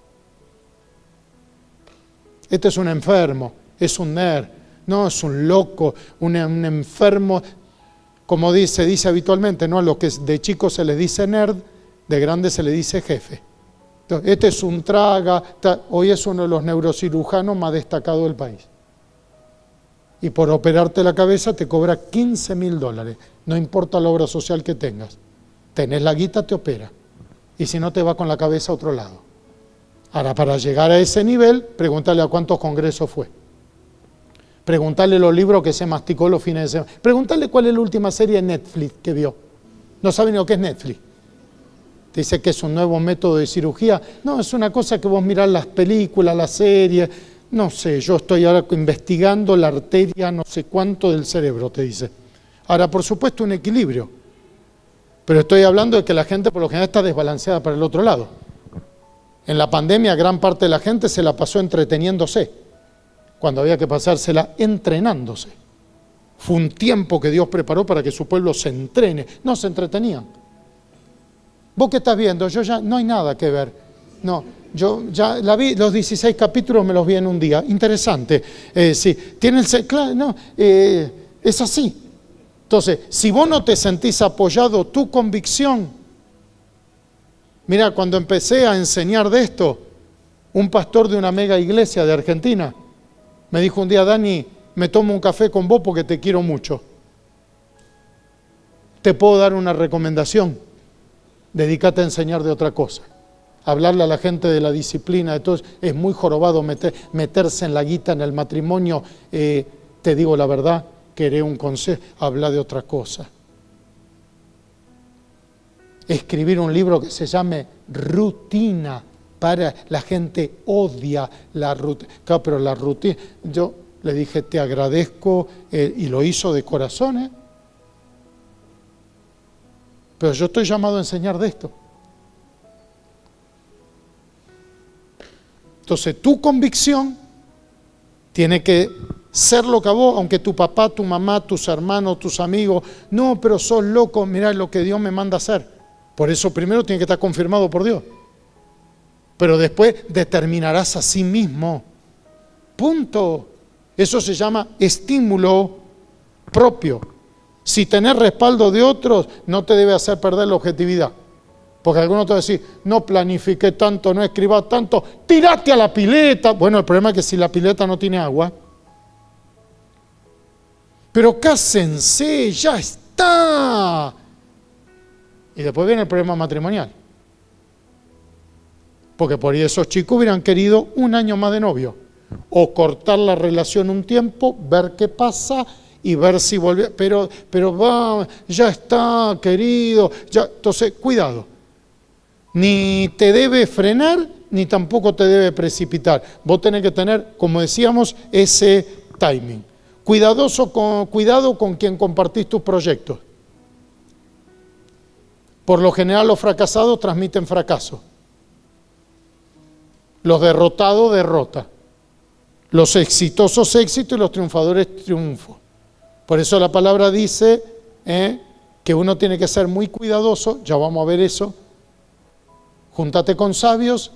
Este es un enfermo, es un nerd, no es un loco, un enfermo. Como se dice habitualmente, ¿no? A los que de chicos se les dice nerd, de grande se le dice jefe. Entonces, este es un traga, hoy es uno de los neurocirujanos más destacados del país. Y por operarte la cabeza te cobra $15.000, no importa la obra social que tengas. Tenés la guita, te opera. Y si no, te va con la cabeza a otro lado. Ahora, para llegar a ese nivel, pregúntale a cuántos congresos fue. Pregúntale los libros que se masticó los fines de semana. Pregúntale cuál es la última serie de Netflix que vio. No sabe ni lo que es Netflix. Dice que es un nuevo método de cirugía. No, es una cosa que vos mirás las películas, las series. No sé, yo estoy ahora investigando la arteria no sé cuánto del cerebro, te dice. Ahora, por supuesto, un equilibrio. Pero estoy hablando de que la gente por lo general está desbalanceada para el otro lado. En la pandemia, gran parte de la gente se la pasó entreteniéndose, cuando había que pasársela entrenándose. Fue un tiempo que Dios preparó para que su pueblo se entrene. No se entretenían. ¿Vos qué estás viendo? Yo ya no hay nada que ver. No, yo ya la vi, los 16 capítulos me los vi en un día. Interesante. Sí, claro, no, es así. Entonces, si vos no te sentís apoyado, tu convicción. Mira, cuando empecé a enseñar de esto, un pastor de una mega iglesia de Argentina me dijo un día: Dani, me tomo un café con vos porque te quiero mucho. Te puedo dar una recomendación. Dedícate a enseñar de otra cosa. Hablarle a la gente de la disciplina, de todo. Es muy jorobado meterse en la guita, en el matrimonio. Te digo la verdad, queré un consejo, habla de otra cosa. Escribir un libro que se llame Rutina. La gente odia la rutina. Claro, pero la rutina, yo le dije, te agradezco, y lo hizo de corazón, pero yo estoy llamado a enseñar de esto. Entonces, tu convicción tiene que ser lo que a vos, aunque tu papá, tu mamá, tus hermanos, tus amigos, no, pero sos loco, mirá lo que Dios me manda a hacer. Por eso primero tiene que estar confirmado por Dios. Pero después determinarás a sí mismo. Punto. Eso se llama estímulo propio. Si tenés respaldo de otros, no te debe hacer perder la objetividad. Porque algunos te van a decir, no planifiqué tanto, no escribí tanto, tirate a la pileta. Bueno, el problema es que si la pileta no tiene agua. Pero cásense, ya está. Y después viene el problema matrimonial. Porque por ahí esos chicos hubieran querido un año más de novio. O cortar la relación un tiempo, ver qué pasa y ver si vuelve. Pero va, ya está, querido. Ya. Entonces, cuidado. Ni te debe frenar, ni tampoco te debe precipitar. Vos tenés que tener, como decíamos, ese timing. Cuidado con quien compartís tus proyectos. Por lo general los fracasados transmiten fracaso. Los derrotados, derrota. Los exitosos, éxito, y los triunfadores, triunfo. Por eso la palabra dice que uno tiene que ser muy cuidadoso, ya vamos a ver eso. Júntate con sabios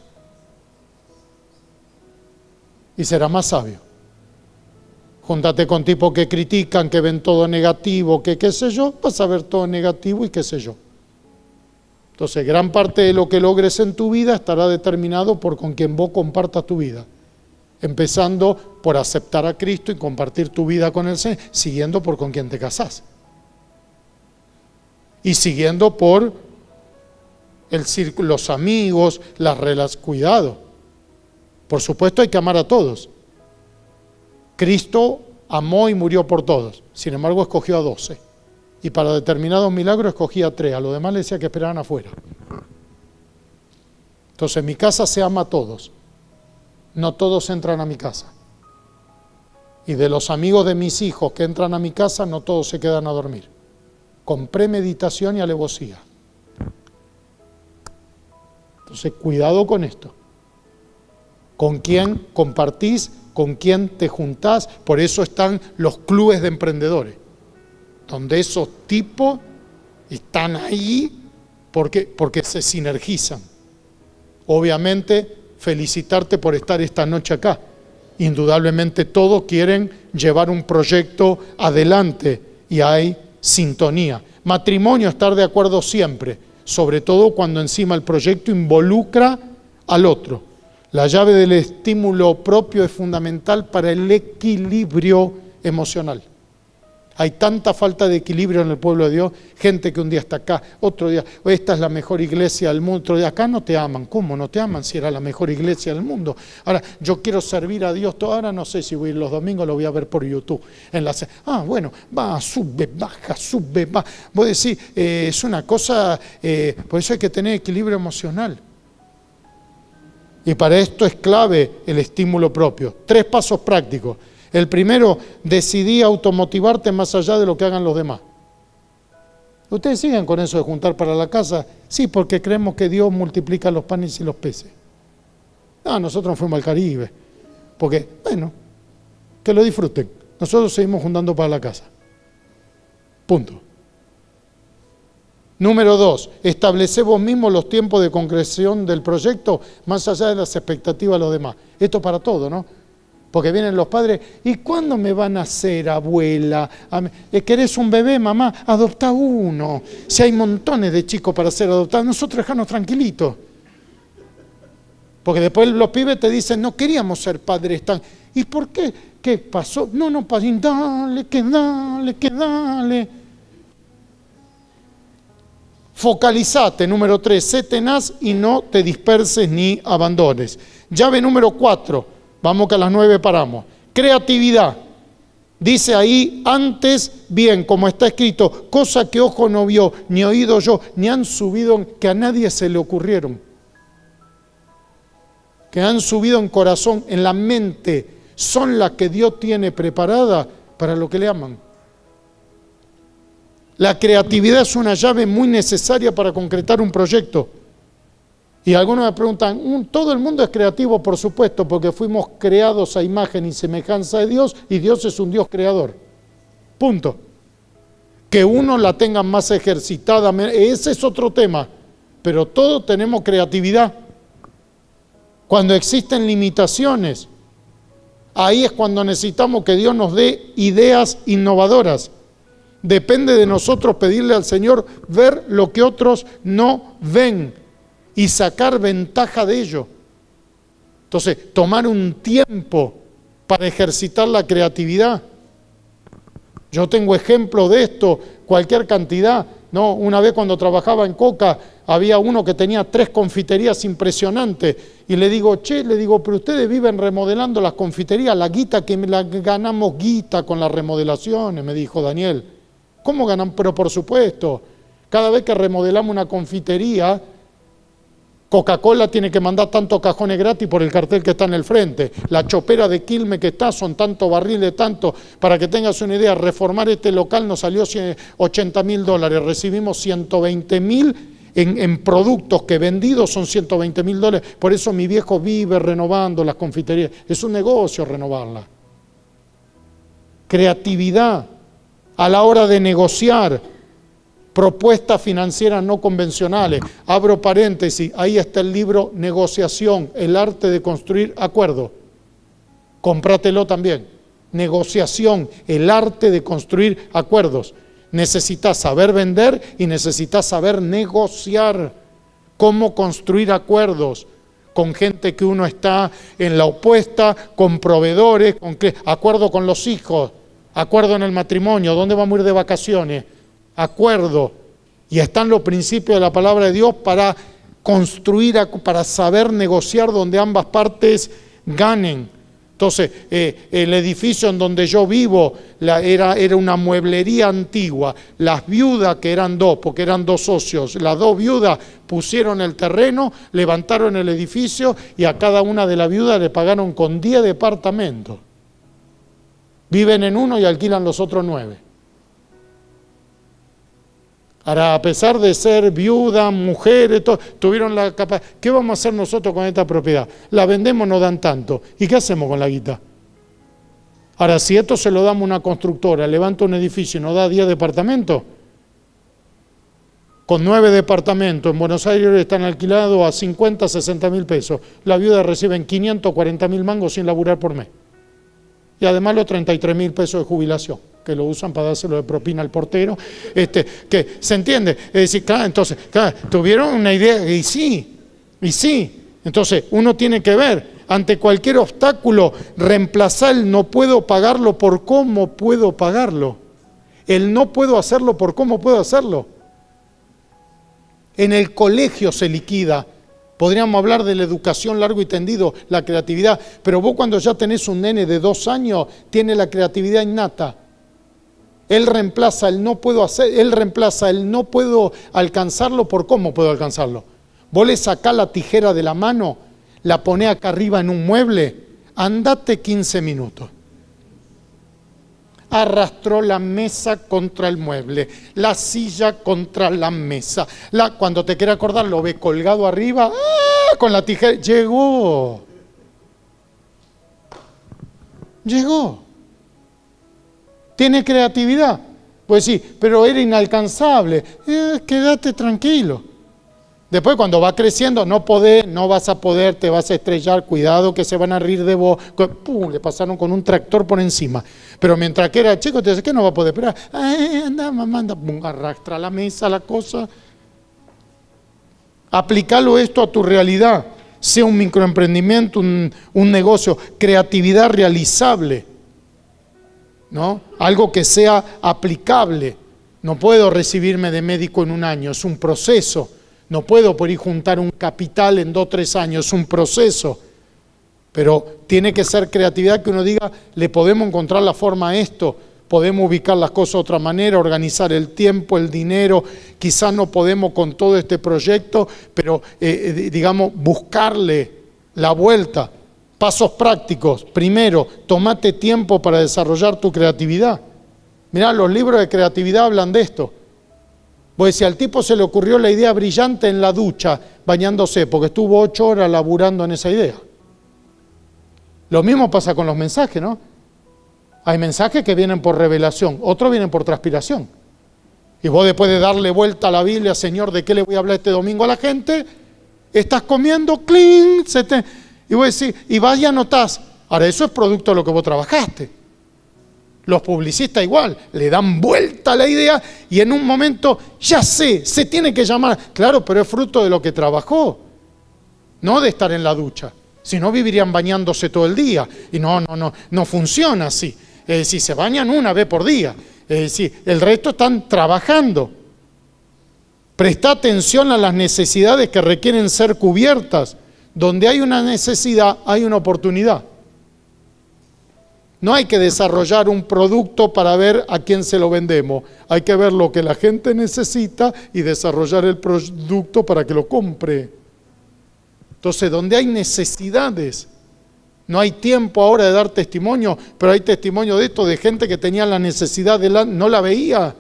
y serás más sabio. Júntate con tipos que critican, que ven todo negativo, que qué sé yo, vas a ver todo negativo y qué sé yo. Entonces, gran parte de lo que logres en tu vida estará determinado por con quien vos compartas tu vida. Empezando por aceptar a Cristo y compartir tu vida con Él, siguiendo por con quien te casás. Y siguiendo por el círculo, los amigos, las relaciones. Cuidado. Por supuesto hay que amar a todos. Cristo amó y murió por todos. Sin embargo, escogió a 12. Y para determinados milagros escogía a 3. A los demás le decía que esperaran afuera. Entonces, en mi casa se ama a todos. No todos entran a mi casa. Y de los amigos de mis hijos que entran a mi casa, no todos se quedan a dormir. con premeditación y alevosía. Entonces, cuidado con esto. ¿Con quién compartís? ¿Con quién te juntás? Por eso están los clubes de emprendedores, donde esos tipos están ahí porque se sinergizan. Obviamente, felicitarte por estar esta noche acá. Indudablemente todos quieren llevar un proyecto adelante y hay sintonía. Matrimonio, estar de acuerdo siempre, sobre todo cuando encima el proyecto involucra al otro. La llave del estímulo propio es fundamental para el equilibrio emocional. Hay tanta falta de equilibrio en el pueblo de Dios, gente que un día está acá, otro día, esta es la mejor iglesia del mundo, otro día acá no te aman. ¿Cómo no te aman si era la mejor iglesia del mundo? Ahora, yo quiero servir a Dios, ahora no sé si voy a ir los domingos, lo voy a ver por YouTube. Bueno, va, sube, baja, sube, baja. Voy a decir, es una cosa, por eso hay que tener equilibrio emocional. Y para esto es clave el estímulo propio. 3 pasos prácticos. El primero, decidí automotivarte más allá de lo que hagan los demás. ¿Ustedes siguen con eso de juntar para la casa? Sí, porque creemos que Dios multiplica los panes y los peces. Nosotros fuimos al Caribe. Porque, bueno, que lo disfruten. Nosotros seguimos juntando para la casa. Punto. Número 2, establece vos mismo los tiempos de concreción del proyecto más allá de las expectativas de los demás. Esto para todo, ¿no? Porque vienen los padres, ¿y cuándo me van a hacer, abuela? ¿Querés un bebé, mamá? Adoptá uno. Si hay montones de chicos para ser adoptados, nosotros dejarnos tranquilitos. Porque después los pibes te dicen, no queríamos ser padres tan... ¿Y por qué? ¿Qué pasó? No, padre, dale, que dale. Focalizate, número 3, sé tenaz y no te disperses ni abandones. Llave número 4, vamos que a las 9 paramos. Creatividad. Dice ahí, antes bien, como está escrito, cosa que ojo no vio, ni oído yo, ni han subido, que a nadie se le ocurrieron. Que han subido en corazón, en la mente, son las que Dios tiene preparada para lo que le aman. La creatividad es una llave muy necesaria para concretar un proyecto. Y algunos me preguntan, ¿todo el mundo es creativo? Por supuesto, porque fuimos creados a imagen y semejanza de Dios y Dios es un Dios creador. Punto. Que uno la tenga más ejercitada, ese es otro tema. Pero todos tenemos creatividad. Cuando existen limitaciones, ahí es cuando necesitamos que Dios nos dé ideas innovadoras. Depende de nosotros pedirle al Señor ver lo que otros no ven y sacar ventaja de ello. Entonces, tomar un tiempo para ejercitar la creatividad. Yo tengo ejemplos de esto, cualquier cantidad. No, una vez cuando trabajaba en Coca, había uno que tenía 3 confiterías impresionantes. Y le digo, pero ustedes viven remodelando las confiterías, la guita que la ganamos guita con las remodelaciones, me dijo Daniel. ¿Cómo ganan? Pero por supuesto, cada vez que remodelamos una confitería, Coca-Cola tiene que mandar tantos cajones gratis por el cartel que está en el frente. La chopera de Quilmes que está son tantos barriles, tanto. Para que tengas una idea, reformar este local nos salió $80.000. Recibimos 120.000 en productos que vendidos son $120.000. Por eso mi viejo vive renovando las confiterías. Es un negocio renovarla. Creatividad. A la hora de negociar propuestas financieras no convencionales. Abro paréntesis, ahí está el libro Negociación, el arte de construir acuerdos. Cómpratelo también. Negociación, el arte de construir acuerdos. Necesitas saber vender y necesitas saber negociar. Cómo construir acuerdos con gente que uno está en la opuesta, con proveedores, acuerdo con los hijos. Acuerdo en el matrimonio, ¿dónde vamos a ir de vacaciones? Acuerdo. Y están los principios de la palabra de Dios para construir, para saber negociar donde ambas partes ganen. Entonces, el edificio en donde yo vivo era una mueblería antigua. Las viudas, que eran 2, porque eran 2 socios, las 2 viudas pusieron el terreno, levantaron el edificio y a cada una de las viudas le pagaron con 10 departamentos. Viven en uno y alquilan los otros 9. Ahora, a pesar de ser viuda, mujeres, tuvieron la capacidad. ¿Qué vamos a hacer nosotros con esta propiedad? La vendemos, nos dan tanto. ¿Y qué hacemos con la guita? Ahora, si esto se lo damos a una constructora, levanta un edificio y nos da 10 departamentos, con 9 departamentos en Buenos Aires están alquilados a 50, 60 mil pesos. La viuda recibe 540 mil mangos sin laburar por mes. Y además los 33 mil pesos de jubilación, que lo usan para dárselo de propina al portero. Que, ¿se entiende? Es decir, claro, entonces, claro, tuvieron una idea, y sí. Entonces, uno tiene que ver, ante cualquier obstáculo, reemplazar el no puedo pagarlo por cómo puedo pagarlo. El no puedo hacerlo por cómo puedo hacerlo. En el colegio se liquida. Podríamos hablar de la educación largo y tendido, la creatividad. Pero vos cuando ya tenés un nene de 2 años, tiene la creatividad innata. Él reemplaza el no puedo hacer, él reemplaza el no puedo alcanzarlo por cómo puedo alcanzarlo. Vos le sacás la tijera de la mano, la ponés acá arriba en un mueble, andate 15 minutos. Arrastró la mesa contra el mueble, la silla contra la mesa. Cuando te quiere acordar, lo ve colgado arriba, con la tijera. Llegó. Tiene creatividad. Pues sí, pero era inalcanzable. Quédate tranquilo. Después cuando va creciendo, no vas a poder, te vas a estrellar, cuidado que se van a reír de vos. ¡Pum! Le pasaron con un tractor por encima. Pero mientras que era chico, te dice que no va a poder esperar. Anda, mamá, anda, pum, arrastra la mesa, la cosa. Aplicalo esto a tu realidad. Sea un microemprendimiento, un negocio, creatividad realizable, ¿no? Algo que sea aplicable. No puedo recibirme de médico en un año, es un proceso. No puedo por ir juntar un capital en 2 o 3 años, es un proceso. Pero tiene que ser creatividad que uno diga, le podemos encontrar la forma a esto, podemos ubicar las cosas de otra manera, organizar el tiempo, el dinero. Quizás no podemos con todo este proyecto, pero digamos, buscarle la vuelta. Pasos prácticos. Primero, tomate tiempo para desarrollar tu creatividad. Mirá, los libros de creatividad hablan de esto. Pues si al tipo se le ocurrió la idea brillante en la ducha, bañándose, porque estuvo 8 horas laburando en esa idea. Lo mismo pasa con los mensajes, ¿no? Hay mensajes que vienen por revelación, otros vienen por transpiración. Y vos después de darle vuelta a la Biblia, Señor, ¿de qué le voy a hablar este domingo a la gente? Estás comiendo, ¡cling! Y vos decís, y vas y anotás. Ahora, eso es producto de lo que vos trabajaste. Los publicistas igual, le dan vuelta a la idea y en un momento, ya sé, se tiene que llamar. Claro, pero es fruto de lo que trabajó, no de estar en la ducha. Si no, vivirían bañándose todo el día. Y no funciona así. Es decir, se bañan una vez por día. Es decir, el resto están trabajando. Presta atención a las necesidades que requieren ser cubiertas. Donde hay una necesidad, hay una oportunidad. No hay que desarrollar un producto para ver a quién se lo vendemos. Hay que ver lo que la gente necesita y desarrollar el producto para que lo compre. Entonces, donde hay necesidades, no hay tiempo ahora de dar testimonio, pero hay testimonio de esto, de gente que tenía la necesidad, no la veía.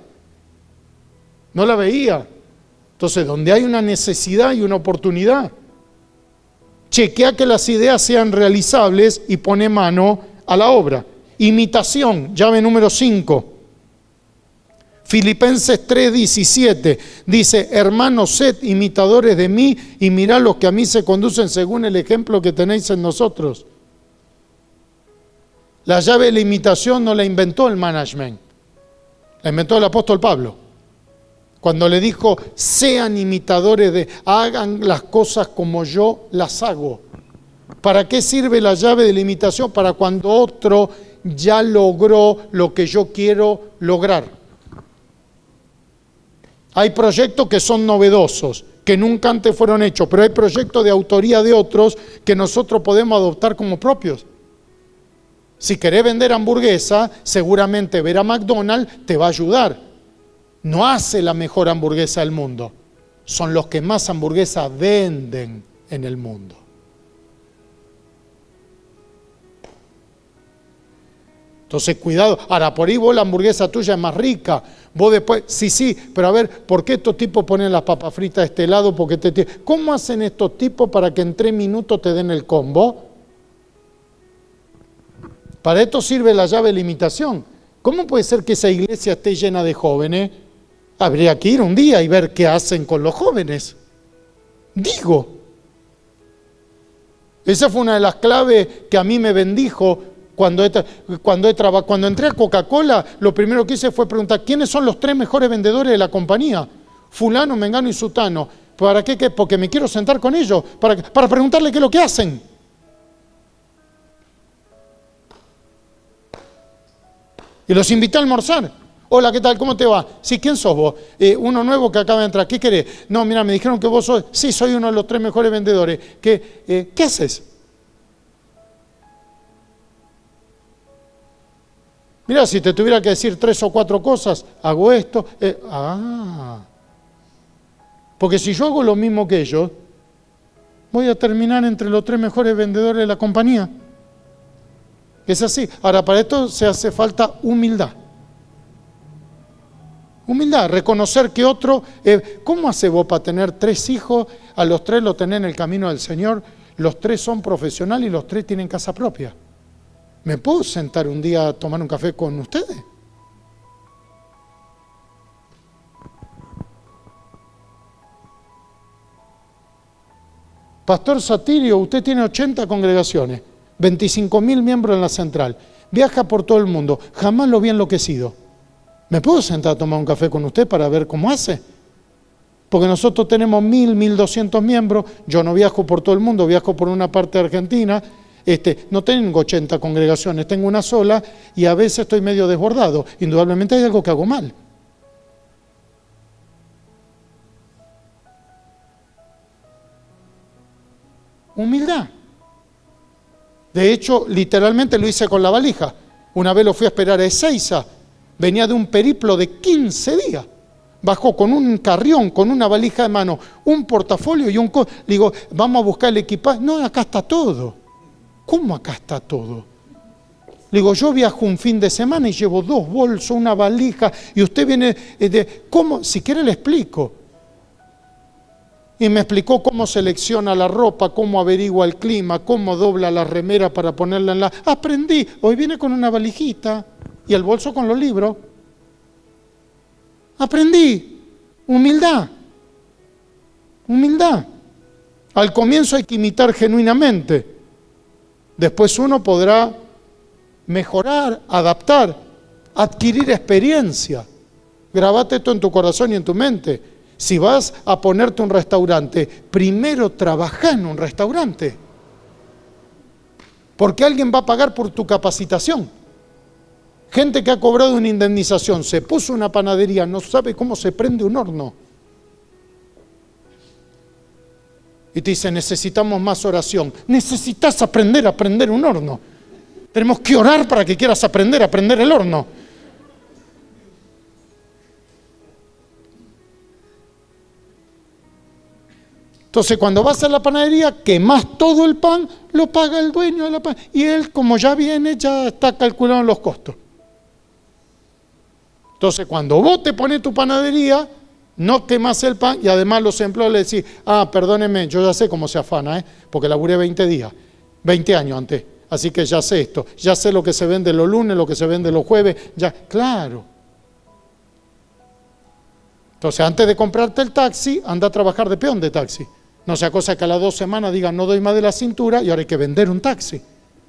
Entonces, donde hay una necesidad y una oportunidad, chequea que las ideas sean realizables y pone mano a la obra. Imitación, llave número 5. Filipenses 3:17 dice, hermanos, sed imitadores de mí y mirad los que a mí se conducen según el ejemplo que tenéis en nosotros. La llave de la imitación no la inventó el management, la inventó el apóstol Pablo. Cuando le dijo, sean imitadores hagan las cosas como yo las hago. ¿Para qué sirve la llave de la imitación? Para cuando otro ya logró lo que yo quiero lograr. Hay proyectos que son novedosos, que nunca antes fueron hechos, pero hay proyectos de autoría de otros que nosotros podemos adoptar como propios. Si querés vender hamburguesa, seguramente ver a McDonald's te va a ayudar. No hace la mejor hamburguesa del mundo. Son los que más hamburguesas venden en el mundo. Entonces, cuidado. Ahora, por ahí vos la hamburguesa tuya es más rica. Vos después, sí, pero a ver, ¿por qué estos tipos ponen las papas fritas de este lado? ¿Cómo hacen estos tipos para que en 3 minutos te den el combo? Para esto sirve la llave de la imitación. ¿Cómo puede ser que esa iglesia esté llena de jóvenes? Habría que ir un día y ver qué hacen con los jóvenes. Digo. Esa fue una de las claves que a mí me bendijo. Cuando entré a Coca-Cola, lo primero que hice fue preguntar, ¿quiénes son los 3 mejores vendedores de la compañía? Fulano, Mengano y Sutano. ¿Para qué? Porque me quiero sentar con ellos, para preguntarle qué es lo que hacen. Y los invité a almorzar. Hola, ¿qué tal? ¿Cómo te va? Sí, ¿quién sos vos? Uno nuevo que acaba de entrar. ¿Qué querés? No, mira, me dijeron que vos sos... Sí, soy uno de los 3 mejores vendedores. ¿Qué haces? Mira, si te tuviera que decir 3 o 4 cosas, hago esto. Porque si yo hago lo mismo que ellos, voy a terminar entre los 3 mejores vendedores de la compañía. Es así. Ahora, para esto se hace falta humildad. Humildad, reconocer que otro... ¿Cómo hace vos para tener 3 hijos? A los 3 lo tenés en el camino del Señor. Los 3 son profesionales y los 3 tienen casa propia. ¿Me puedo sentar un día a tomar un café con ustedes? Pastor Satirio, usted tiene 80 congregaciones, 25.000 miembros en la central, viaja por todo el mundo, jamás lo vi enloquecido. ¿Me puedo sentar a tomar un café con usted para ver cómo hace? Porque nosotros tenemos 1.000, 1.200 miembros, yo no viajo por todo el mundo, viajo por una parte de Argentina. No tengo 80 congregaciones, tengo una sola y a veces estoy medio desbordado. Indudablemente hay algo que hago mal. Humildad. De hecho, literalmente lo hice con la valija. Una vez lo fui a esperar a Ezeiza. Venía de un periplo de 15 días. Bajó con un carrión, con una valija de mano, un portafolio y un... Le digo, vamos a buscar el equipaje. No, acá está todo. ¿Cómo acá está todo? Le digo, yo viajo un fin de semana y llevo 2 bolsos, una valija, y usted viene ¿cómo? Si quiere le explico. Y me explicó cómo selecciona la ropa, cómo averigua el clima, cómo dobla la remera para ponerla en la... Aprendí, hoy viene con una valijita y el bolso con los libros. Aprendí, humildad. Humildad. Al comienzo hay que imitar genuinamente. Después uno podrá mejorar, adaptar, adquirir experiencia. Grabate esto en tu corazón y en tu mente. Si vas a ponerte un restaurante, primero trabajá en un restaurante. Porque alguien va a pagar por tu capacitación. Gente que ha cobrado una indemnización, se puso una panadería, no sabe cómo se prende un horno. Y te dice, necesitamos más oración. Necesitas aprender a prender un horno. Tenemos que orar para que quieras aprender a prender el horno. Entonces, cuando vas a la panadería, quemás todo el pan, lo paga el dueño de la panadería. Y él, como ya viene, ya está calculado los costos. Entonces, cuando vos te pones tu panadería, no quemás el pan y además los empleados le decís, perdóneme, yo ya sé cómo se afana, porque laburé 20 años antes, así que ya sé esto, ya sé lo que se vende los lunes, lo que se vende los jueves, ya, claro. Entonces, antes de comprarte el taxi, anda a trabajar de peón de taxi. No sea cosa que a las 2 semanas digan, no doy más de la cintura y ahora hay que vender un taxi.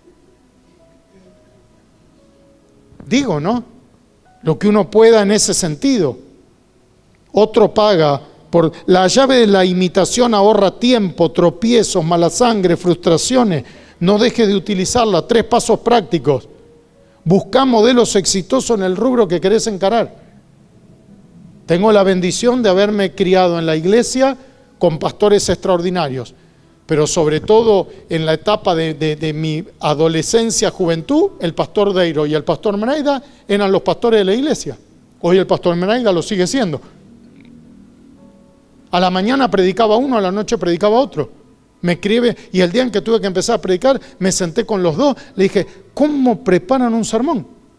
Digo, ¿no? Lo que uno pueda en ese sentido. Otro paga por la llave de la imitación, ahorra tiempo, tropiezos, mala sangre, frustraciones. No dejes de utilizarla. 3 pasos prácticos. Busca modelos exitosos en el rubro que querés encarar. Tengo la bendición de haberme criado en la iglesia con pastores extraordinarios, pero sobre todo en la etapa de mi adolescencia, juventud, el pastor Deiro y el pastor Menaida eran los pastores de la iglesia. Hoy el pastor Menaida lo sigue siendo. A la mañana predicaba uno, a la noche predicaba otro. Me escribe, y el día en que tuve que empezar a predicar, me senté con los dos, le dije, ¿cómo preparan un sermón?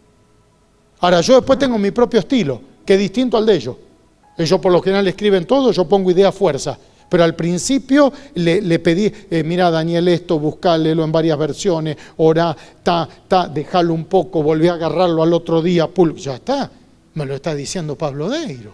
Ahora, yo después tengo mi propio estilo, que es distinto al de ellos. Ellos por lo general escriben todo, yo pongo idea fuerza. Pero al principio le pedí, mira Daniel, esto, buscárlelo en varias versiones, orá, dejarlo un poco, volví a agarrarlo al otro día, ya está. Me lo está diciendo Pablo Deiro.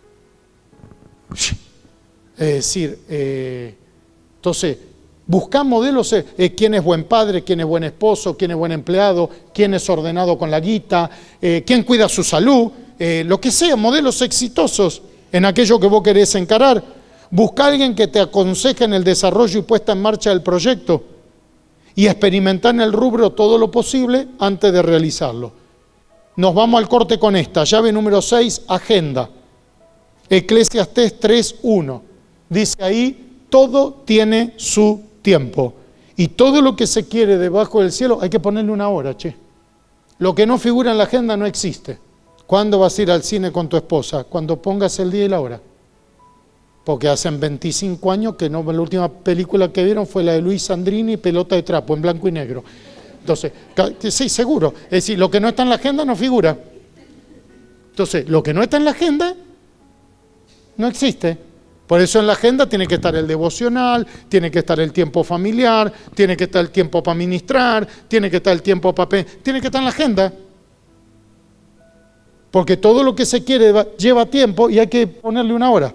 Es decir, entonces, buscar modelos, quién es buen padre, quién es buen esposo, quién es buen empleado, quién es ordenado con la guita, quién cuida su salud, lo que sea, modelos exitosos en aquello que vos querés encarar. Busca a alguien que te aconseje en el desarrollo y puesta en marcha del proyecto y experimentar en el rubro todo lo posible antes de realizarlo. Nos vamos al corte con esta. Llave número 6, agenda. Eclesiastés 3:1. Dice ahí, todo tiene su tiempo. Y todo lo que se quiere debajo del cielo hay que ponerle una hora, che. Lo que no figura en la agenda no existe. ¿Cuándo vas a ir al cine con tu esposa? Cuando pongas el día y la hora. Porque hacen 25 años que no, la última película que vieron fue la de Luis Sandrini, Pelota de Trapo, en blanco y negro. Entonces, sí, seguro. Es decir, lo que no está en la agenda no figura. Entonces, lo que no está en la agenda no existe. Por eso en la agenda tiene que estar el devocional, tiene que estar el tiempo familiar, tiene que estar el tiempo para ministrar, tiene que estar el tiempo para... Tiene que estar en la agenda. Porque todo lo que se quiere lleva tiempo y hay que ponerle una hora.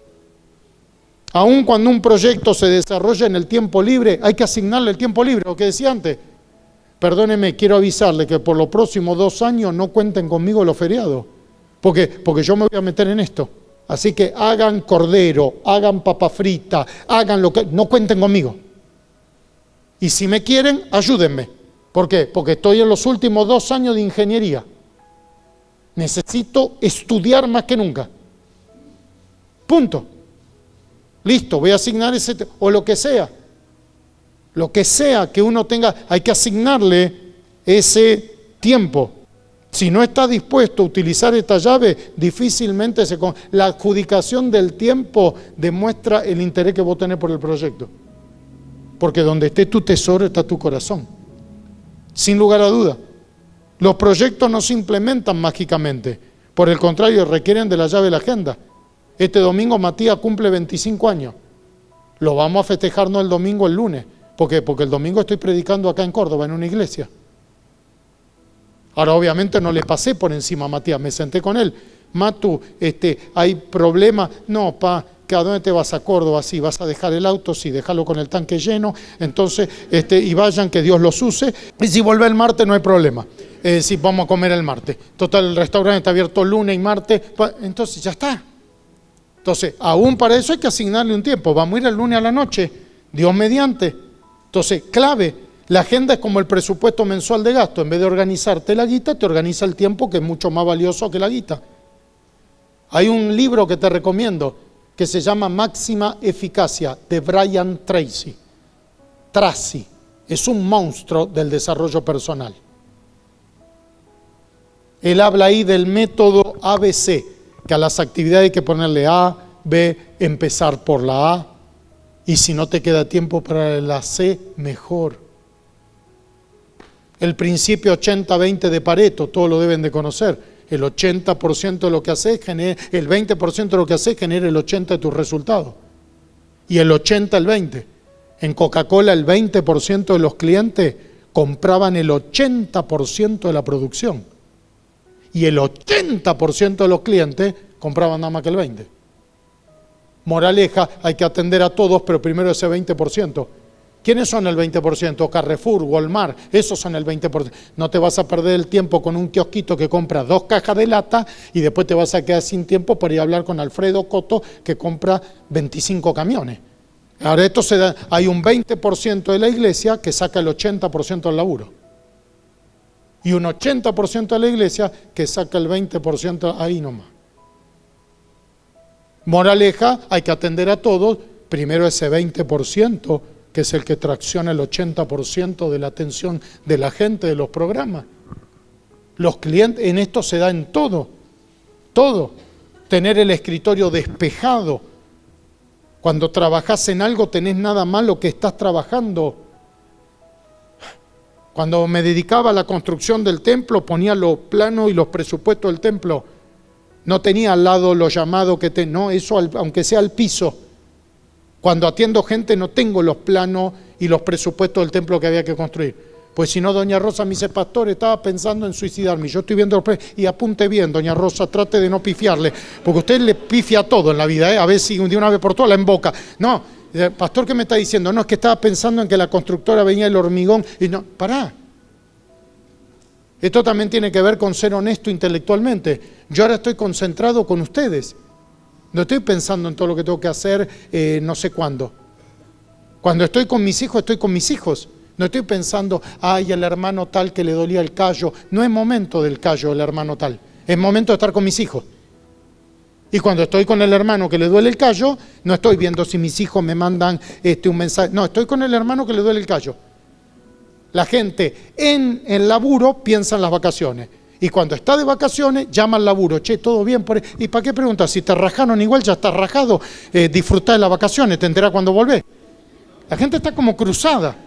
Aun cuando un proyecto se desarrolla en el tiempo libre, hay que asignarle el tiempo libre, lo que decía antes. Perdóneme, quiero avisarle que por los próximos 2 años no cuenten conmigo los feriados. Porque yo me voy a meter en esto. Así que hagan cordero, hagan papa frita, hagan lo que... No cuenten conmigo. Y si me quieren, ayúdenme. ¿Por qué? Porque estoy en los últimos 2 años de ingeniería. Necesito estudiar más que nunca. Punto. Listo, voy a asignar ese, o lo que sea que uno tenga, hay que asignarle ese tiempo. Si no está dispuesto a utilizar esta llave, difícilmente la adjudicación del tiempo demuestra el interés que vos tenés por el proyecto. Porque donde esté tu tesoro está tu corazón. Sin lugar a duda. Los proyectos no se implementan mágicamente. Por el contrario, requieren de la llave de la agenda. Este domingo Matías cumple 25 años. Lo vamos a festejar no el domingo, el lunes. ¿Por qué? Porque el domingo estoy predicando acá en Córdoba, en una iglesia. Ahora, obviamente, no le pasé por encima a Matías, me senté con él. Matu, ¿hay problema? No, pa, ¿a dónde te vas? A Córdoba, sí, ¿vas a dejar el auto? Sí, déjalo con el tanque lleno. Entonces, y vayan, que Dios los use. Y si vuelve el martes, no hay problema. Si vamos a comer el martes. Total, el restaurante está abierto lunes y martes. Entonces, ya está. Entonces, aún para eso hay que asignarle un tiempo. Vamos a ir el lunes a la noche, Dios mediante. Entonces, clave, la agenda es como el presupuesto mensual de gasto. En vez de organizarte la guita, te organiza el tiempo, que es mucho más valioso que la guita. Hay un libro que te recomiendo que se llama Máxima Eficacia, de Brian Tracy. Tracy es un monstruo del desarrollo personal. Él habla ahí del método ABC, que a las actividades hay que ponerle A, B, empezar por la A, y si no te queda tiempo para la C, mejor. El principio 80-20 de Pareto, todos lo deben de conocer. El 80% de lo que haces, el 20% de lo que haces genera el 80% de tus resultados. Y el 80 el 20. En Coca-Cola el 20% de los clientes compraban el 80% de la producción. Y el 80% de los clientes compraban nada más que el 20%. Moraleja, hay que atender a todos, pero primero ese 20%. ¿Quiénes son el 20%? Carrefour, Walmart, esos son el 20%. No te vas a perder el tiempo con un kiosquito que compra 2 cajas de lata y después te vas a quedar sin tiempo para ir a hablar con Alfredo Coto que compra 25 camiones. Ahora esto se da, hay un 20% de la iglesia que saca el 80% del laburo. Y un 80% de la iglesia que saca el 20% ahí nomás. Moraleja, hay que atender a todos, primero ese 20%, que es el que tracciona el 80% de la atención de la gente de los programas. Los clientes, en esto se da en todo, todo. Tener el escritorio despejado. Cuando trabajás en algo tenés nada malo que estás trabajando. Cuando me dedicaba a la construcción del templo, ponía los planos y los presupuestos del templo. No tenía al lado lo llamado que no, eso aunque sea al piso. Cuando atiendo gente no tengo los planos y los presupuestos del templo que había que construir. Pues si no, doña Rosa me dice, pastor, estaba pensando en suicidarme. Yo estoy viendo y apunte bien, doña Rosa, trate de no pifiarle, porque usted le pifia todo en la vida, ¿eh? A ver si de una vez por todas la emboca. No, pastor, ¿qué me está diciendo? No, es que estaba pensando en que la constructora venía el hormigón. Y no, pará. Esto también tiene que ver con ser honesto intelectualmente. Yo ahora estoy concentrado con ustedes. No estoy pensando en todo lo que tengo que hacer no sé cuándo. Cuando estoy con mis hijos, estoy con mis hijos. No estoy pensando, ay, el hermano tal que le dolía el callo. No es momento del callo el hermano tal. Es momento de estar con mis hijos. Y cuando estoy con el hermano que le duele el callo, no estoy viendo si mis hijos me mandan un mensaje. No, estoy con el hermano que le duele el callo. La gente en el laburo piensa en las vacaciones. Y cuando está de vacaciones, llama al laburo. Che, ¿todo bien? ¿Y para qué preguntas? Si te rajaron igual, ya estás rajado. Disfrutá de las vacaciones, te enterás cuando volvés. La gente está como cruzada.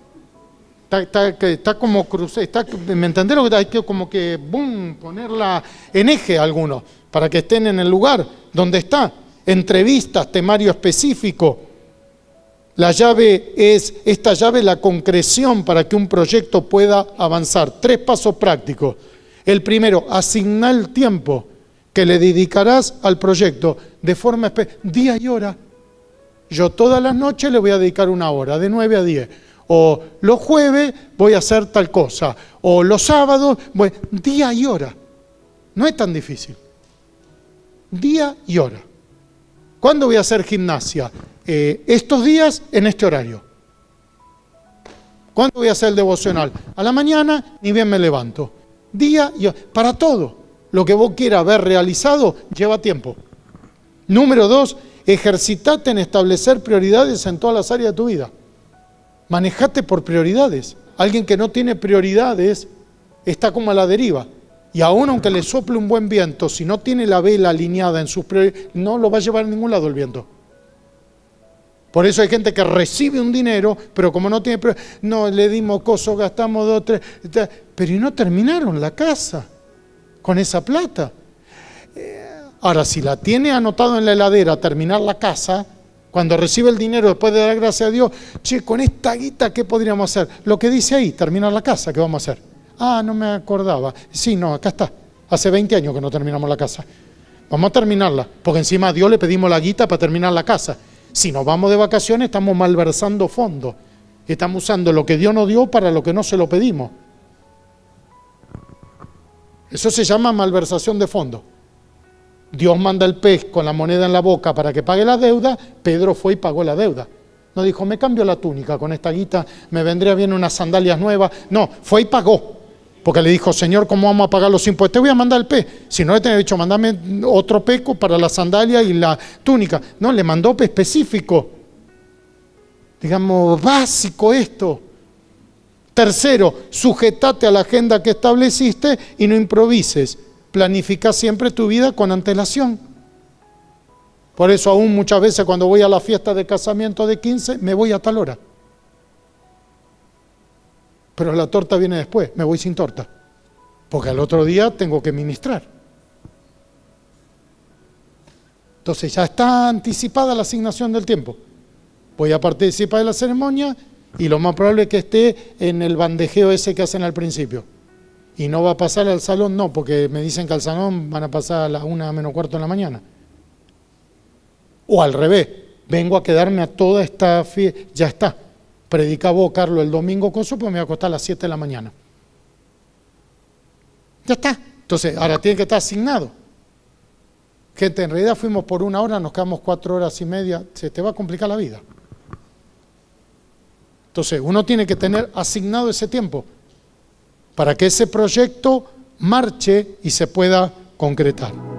Está como cruzada. ¿Me entendés lo que hay que como que boom, ponerla en eje a algunos para que estén en el lugar donde está? Entrevistas, temario específico. La llave es, esta llave, la concreción para que un proyecto pueda avanzar. 3 pasos prácticos. El primero, asignar el tiempo que le dedicarás al proyecto de forma día y hora. Yo todas las noches le voy a dedicar 1 hora, de 9 a 10. O los jueves voy a hacer tal cosa. O los sábados, día y hora. No es tan difícil. Día y hora. ¿Cuándo voy a hacer gimnasia? Estos días en este horario. ¿Cuándo voy a hacer el devocional? A la mañana, ni bien me levanto. Día y hora. Para todo. Lo que vos quieras ver realizado, lleva tiempo. Número 2, ejercitate en establecer prioridades en todas las áreas de tu vida. Manejate por prioridades. Alguien que no tiene prioridades está como a la deriva. Y aún aunque le sople un buen viento, si no tiene la vela alineada en sus prioridades, no lo va a llevar a ningún lado el viento. Por eso hay gente que recibe un dinero, pero como no tiene prioridades, no, le dimos coso, gastamos 2, 3, pero y no terminaron la casa con esa plata. Ahora, si la tiene anotado en la heladera, terminar la casa, cuando recibe el dinero después de dar gracias a Dios, che, con esta guita, ¿qué podríamos hacer? Lo que dice ahí, terminar la casa, ¿qué vamos a hacer? Ah, no me acordaba. Sí, no, acá está. Hace 20 años que no terminamos la casa. Vamos a terminarla, porque encima a Dios le pedimos la guita para terminar la casa. Si nos vamos de vacaciones, estamos malversando fondos. Estamos usando lo que Dios nos dio para lo que no se lo pedimos. Eso se llama malversación de fondos. Dios manda el pez con la moneda en la boca para que pague la deuda. Pedro fue y pagó la deuda. No dijo, me cambio la túnica, con esta guita me vendría bien unas sandalias nuevas. No, fue y pagó. Porque le dijo, Señor, ¿cómo vamos a pagar los impuestos? Te voy a mandar el pez. Si no le tenía dicho, mandame otro peco para la sandalia y la túnica. No, le mandó pez específico. Digamos, básico esto. Tercero, sujetate a la agenda que estableciste y no improvises. Planifica siempre tu vida con antelación. Por eso aún muchas veces cuando voy a la fiesta de casamiento de 15, me voy a tal hora. Pero la torta viene después, me voy sin torta. Porque al otro día tengo que ministrar. Entonces ya está anticipada la asignación del tiempo. Voy a participar de la ceremonia y lo más probable es que esté en el bandejeo ese que hacen al principio. Y no va a pasar al salón, no, porque me dicen que al salón van a pasar a las 1:45 de la mañana. O al revés, vengo a quedarme a toda esta fiesta, ya está. Predica vos, Carlos, el domingo con su, pues me voy a acostar a las 7 de la mañana. Ya está. Entonces, ahora tiene que estar asignado. Gente, en realidad fuimos por 1 hora, nos quedamos 4 horas y media, se te va a complicar la vida. Entonces, uno tiene que tener asignado ese tiempo para que ese proyecto marche y se pueda concretar.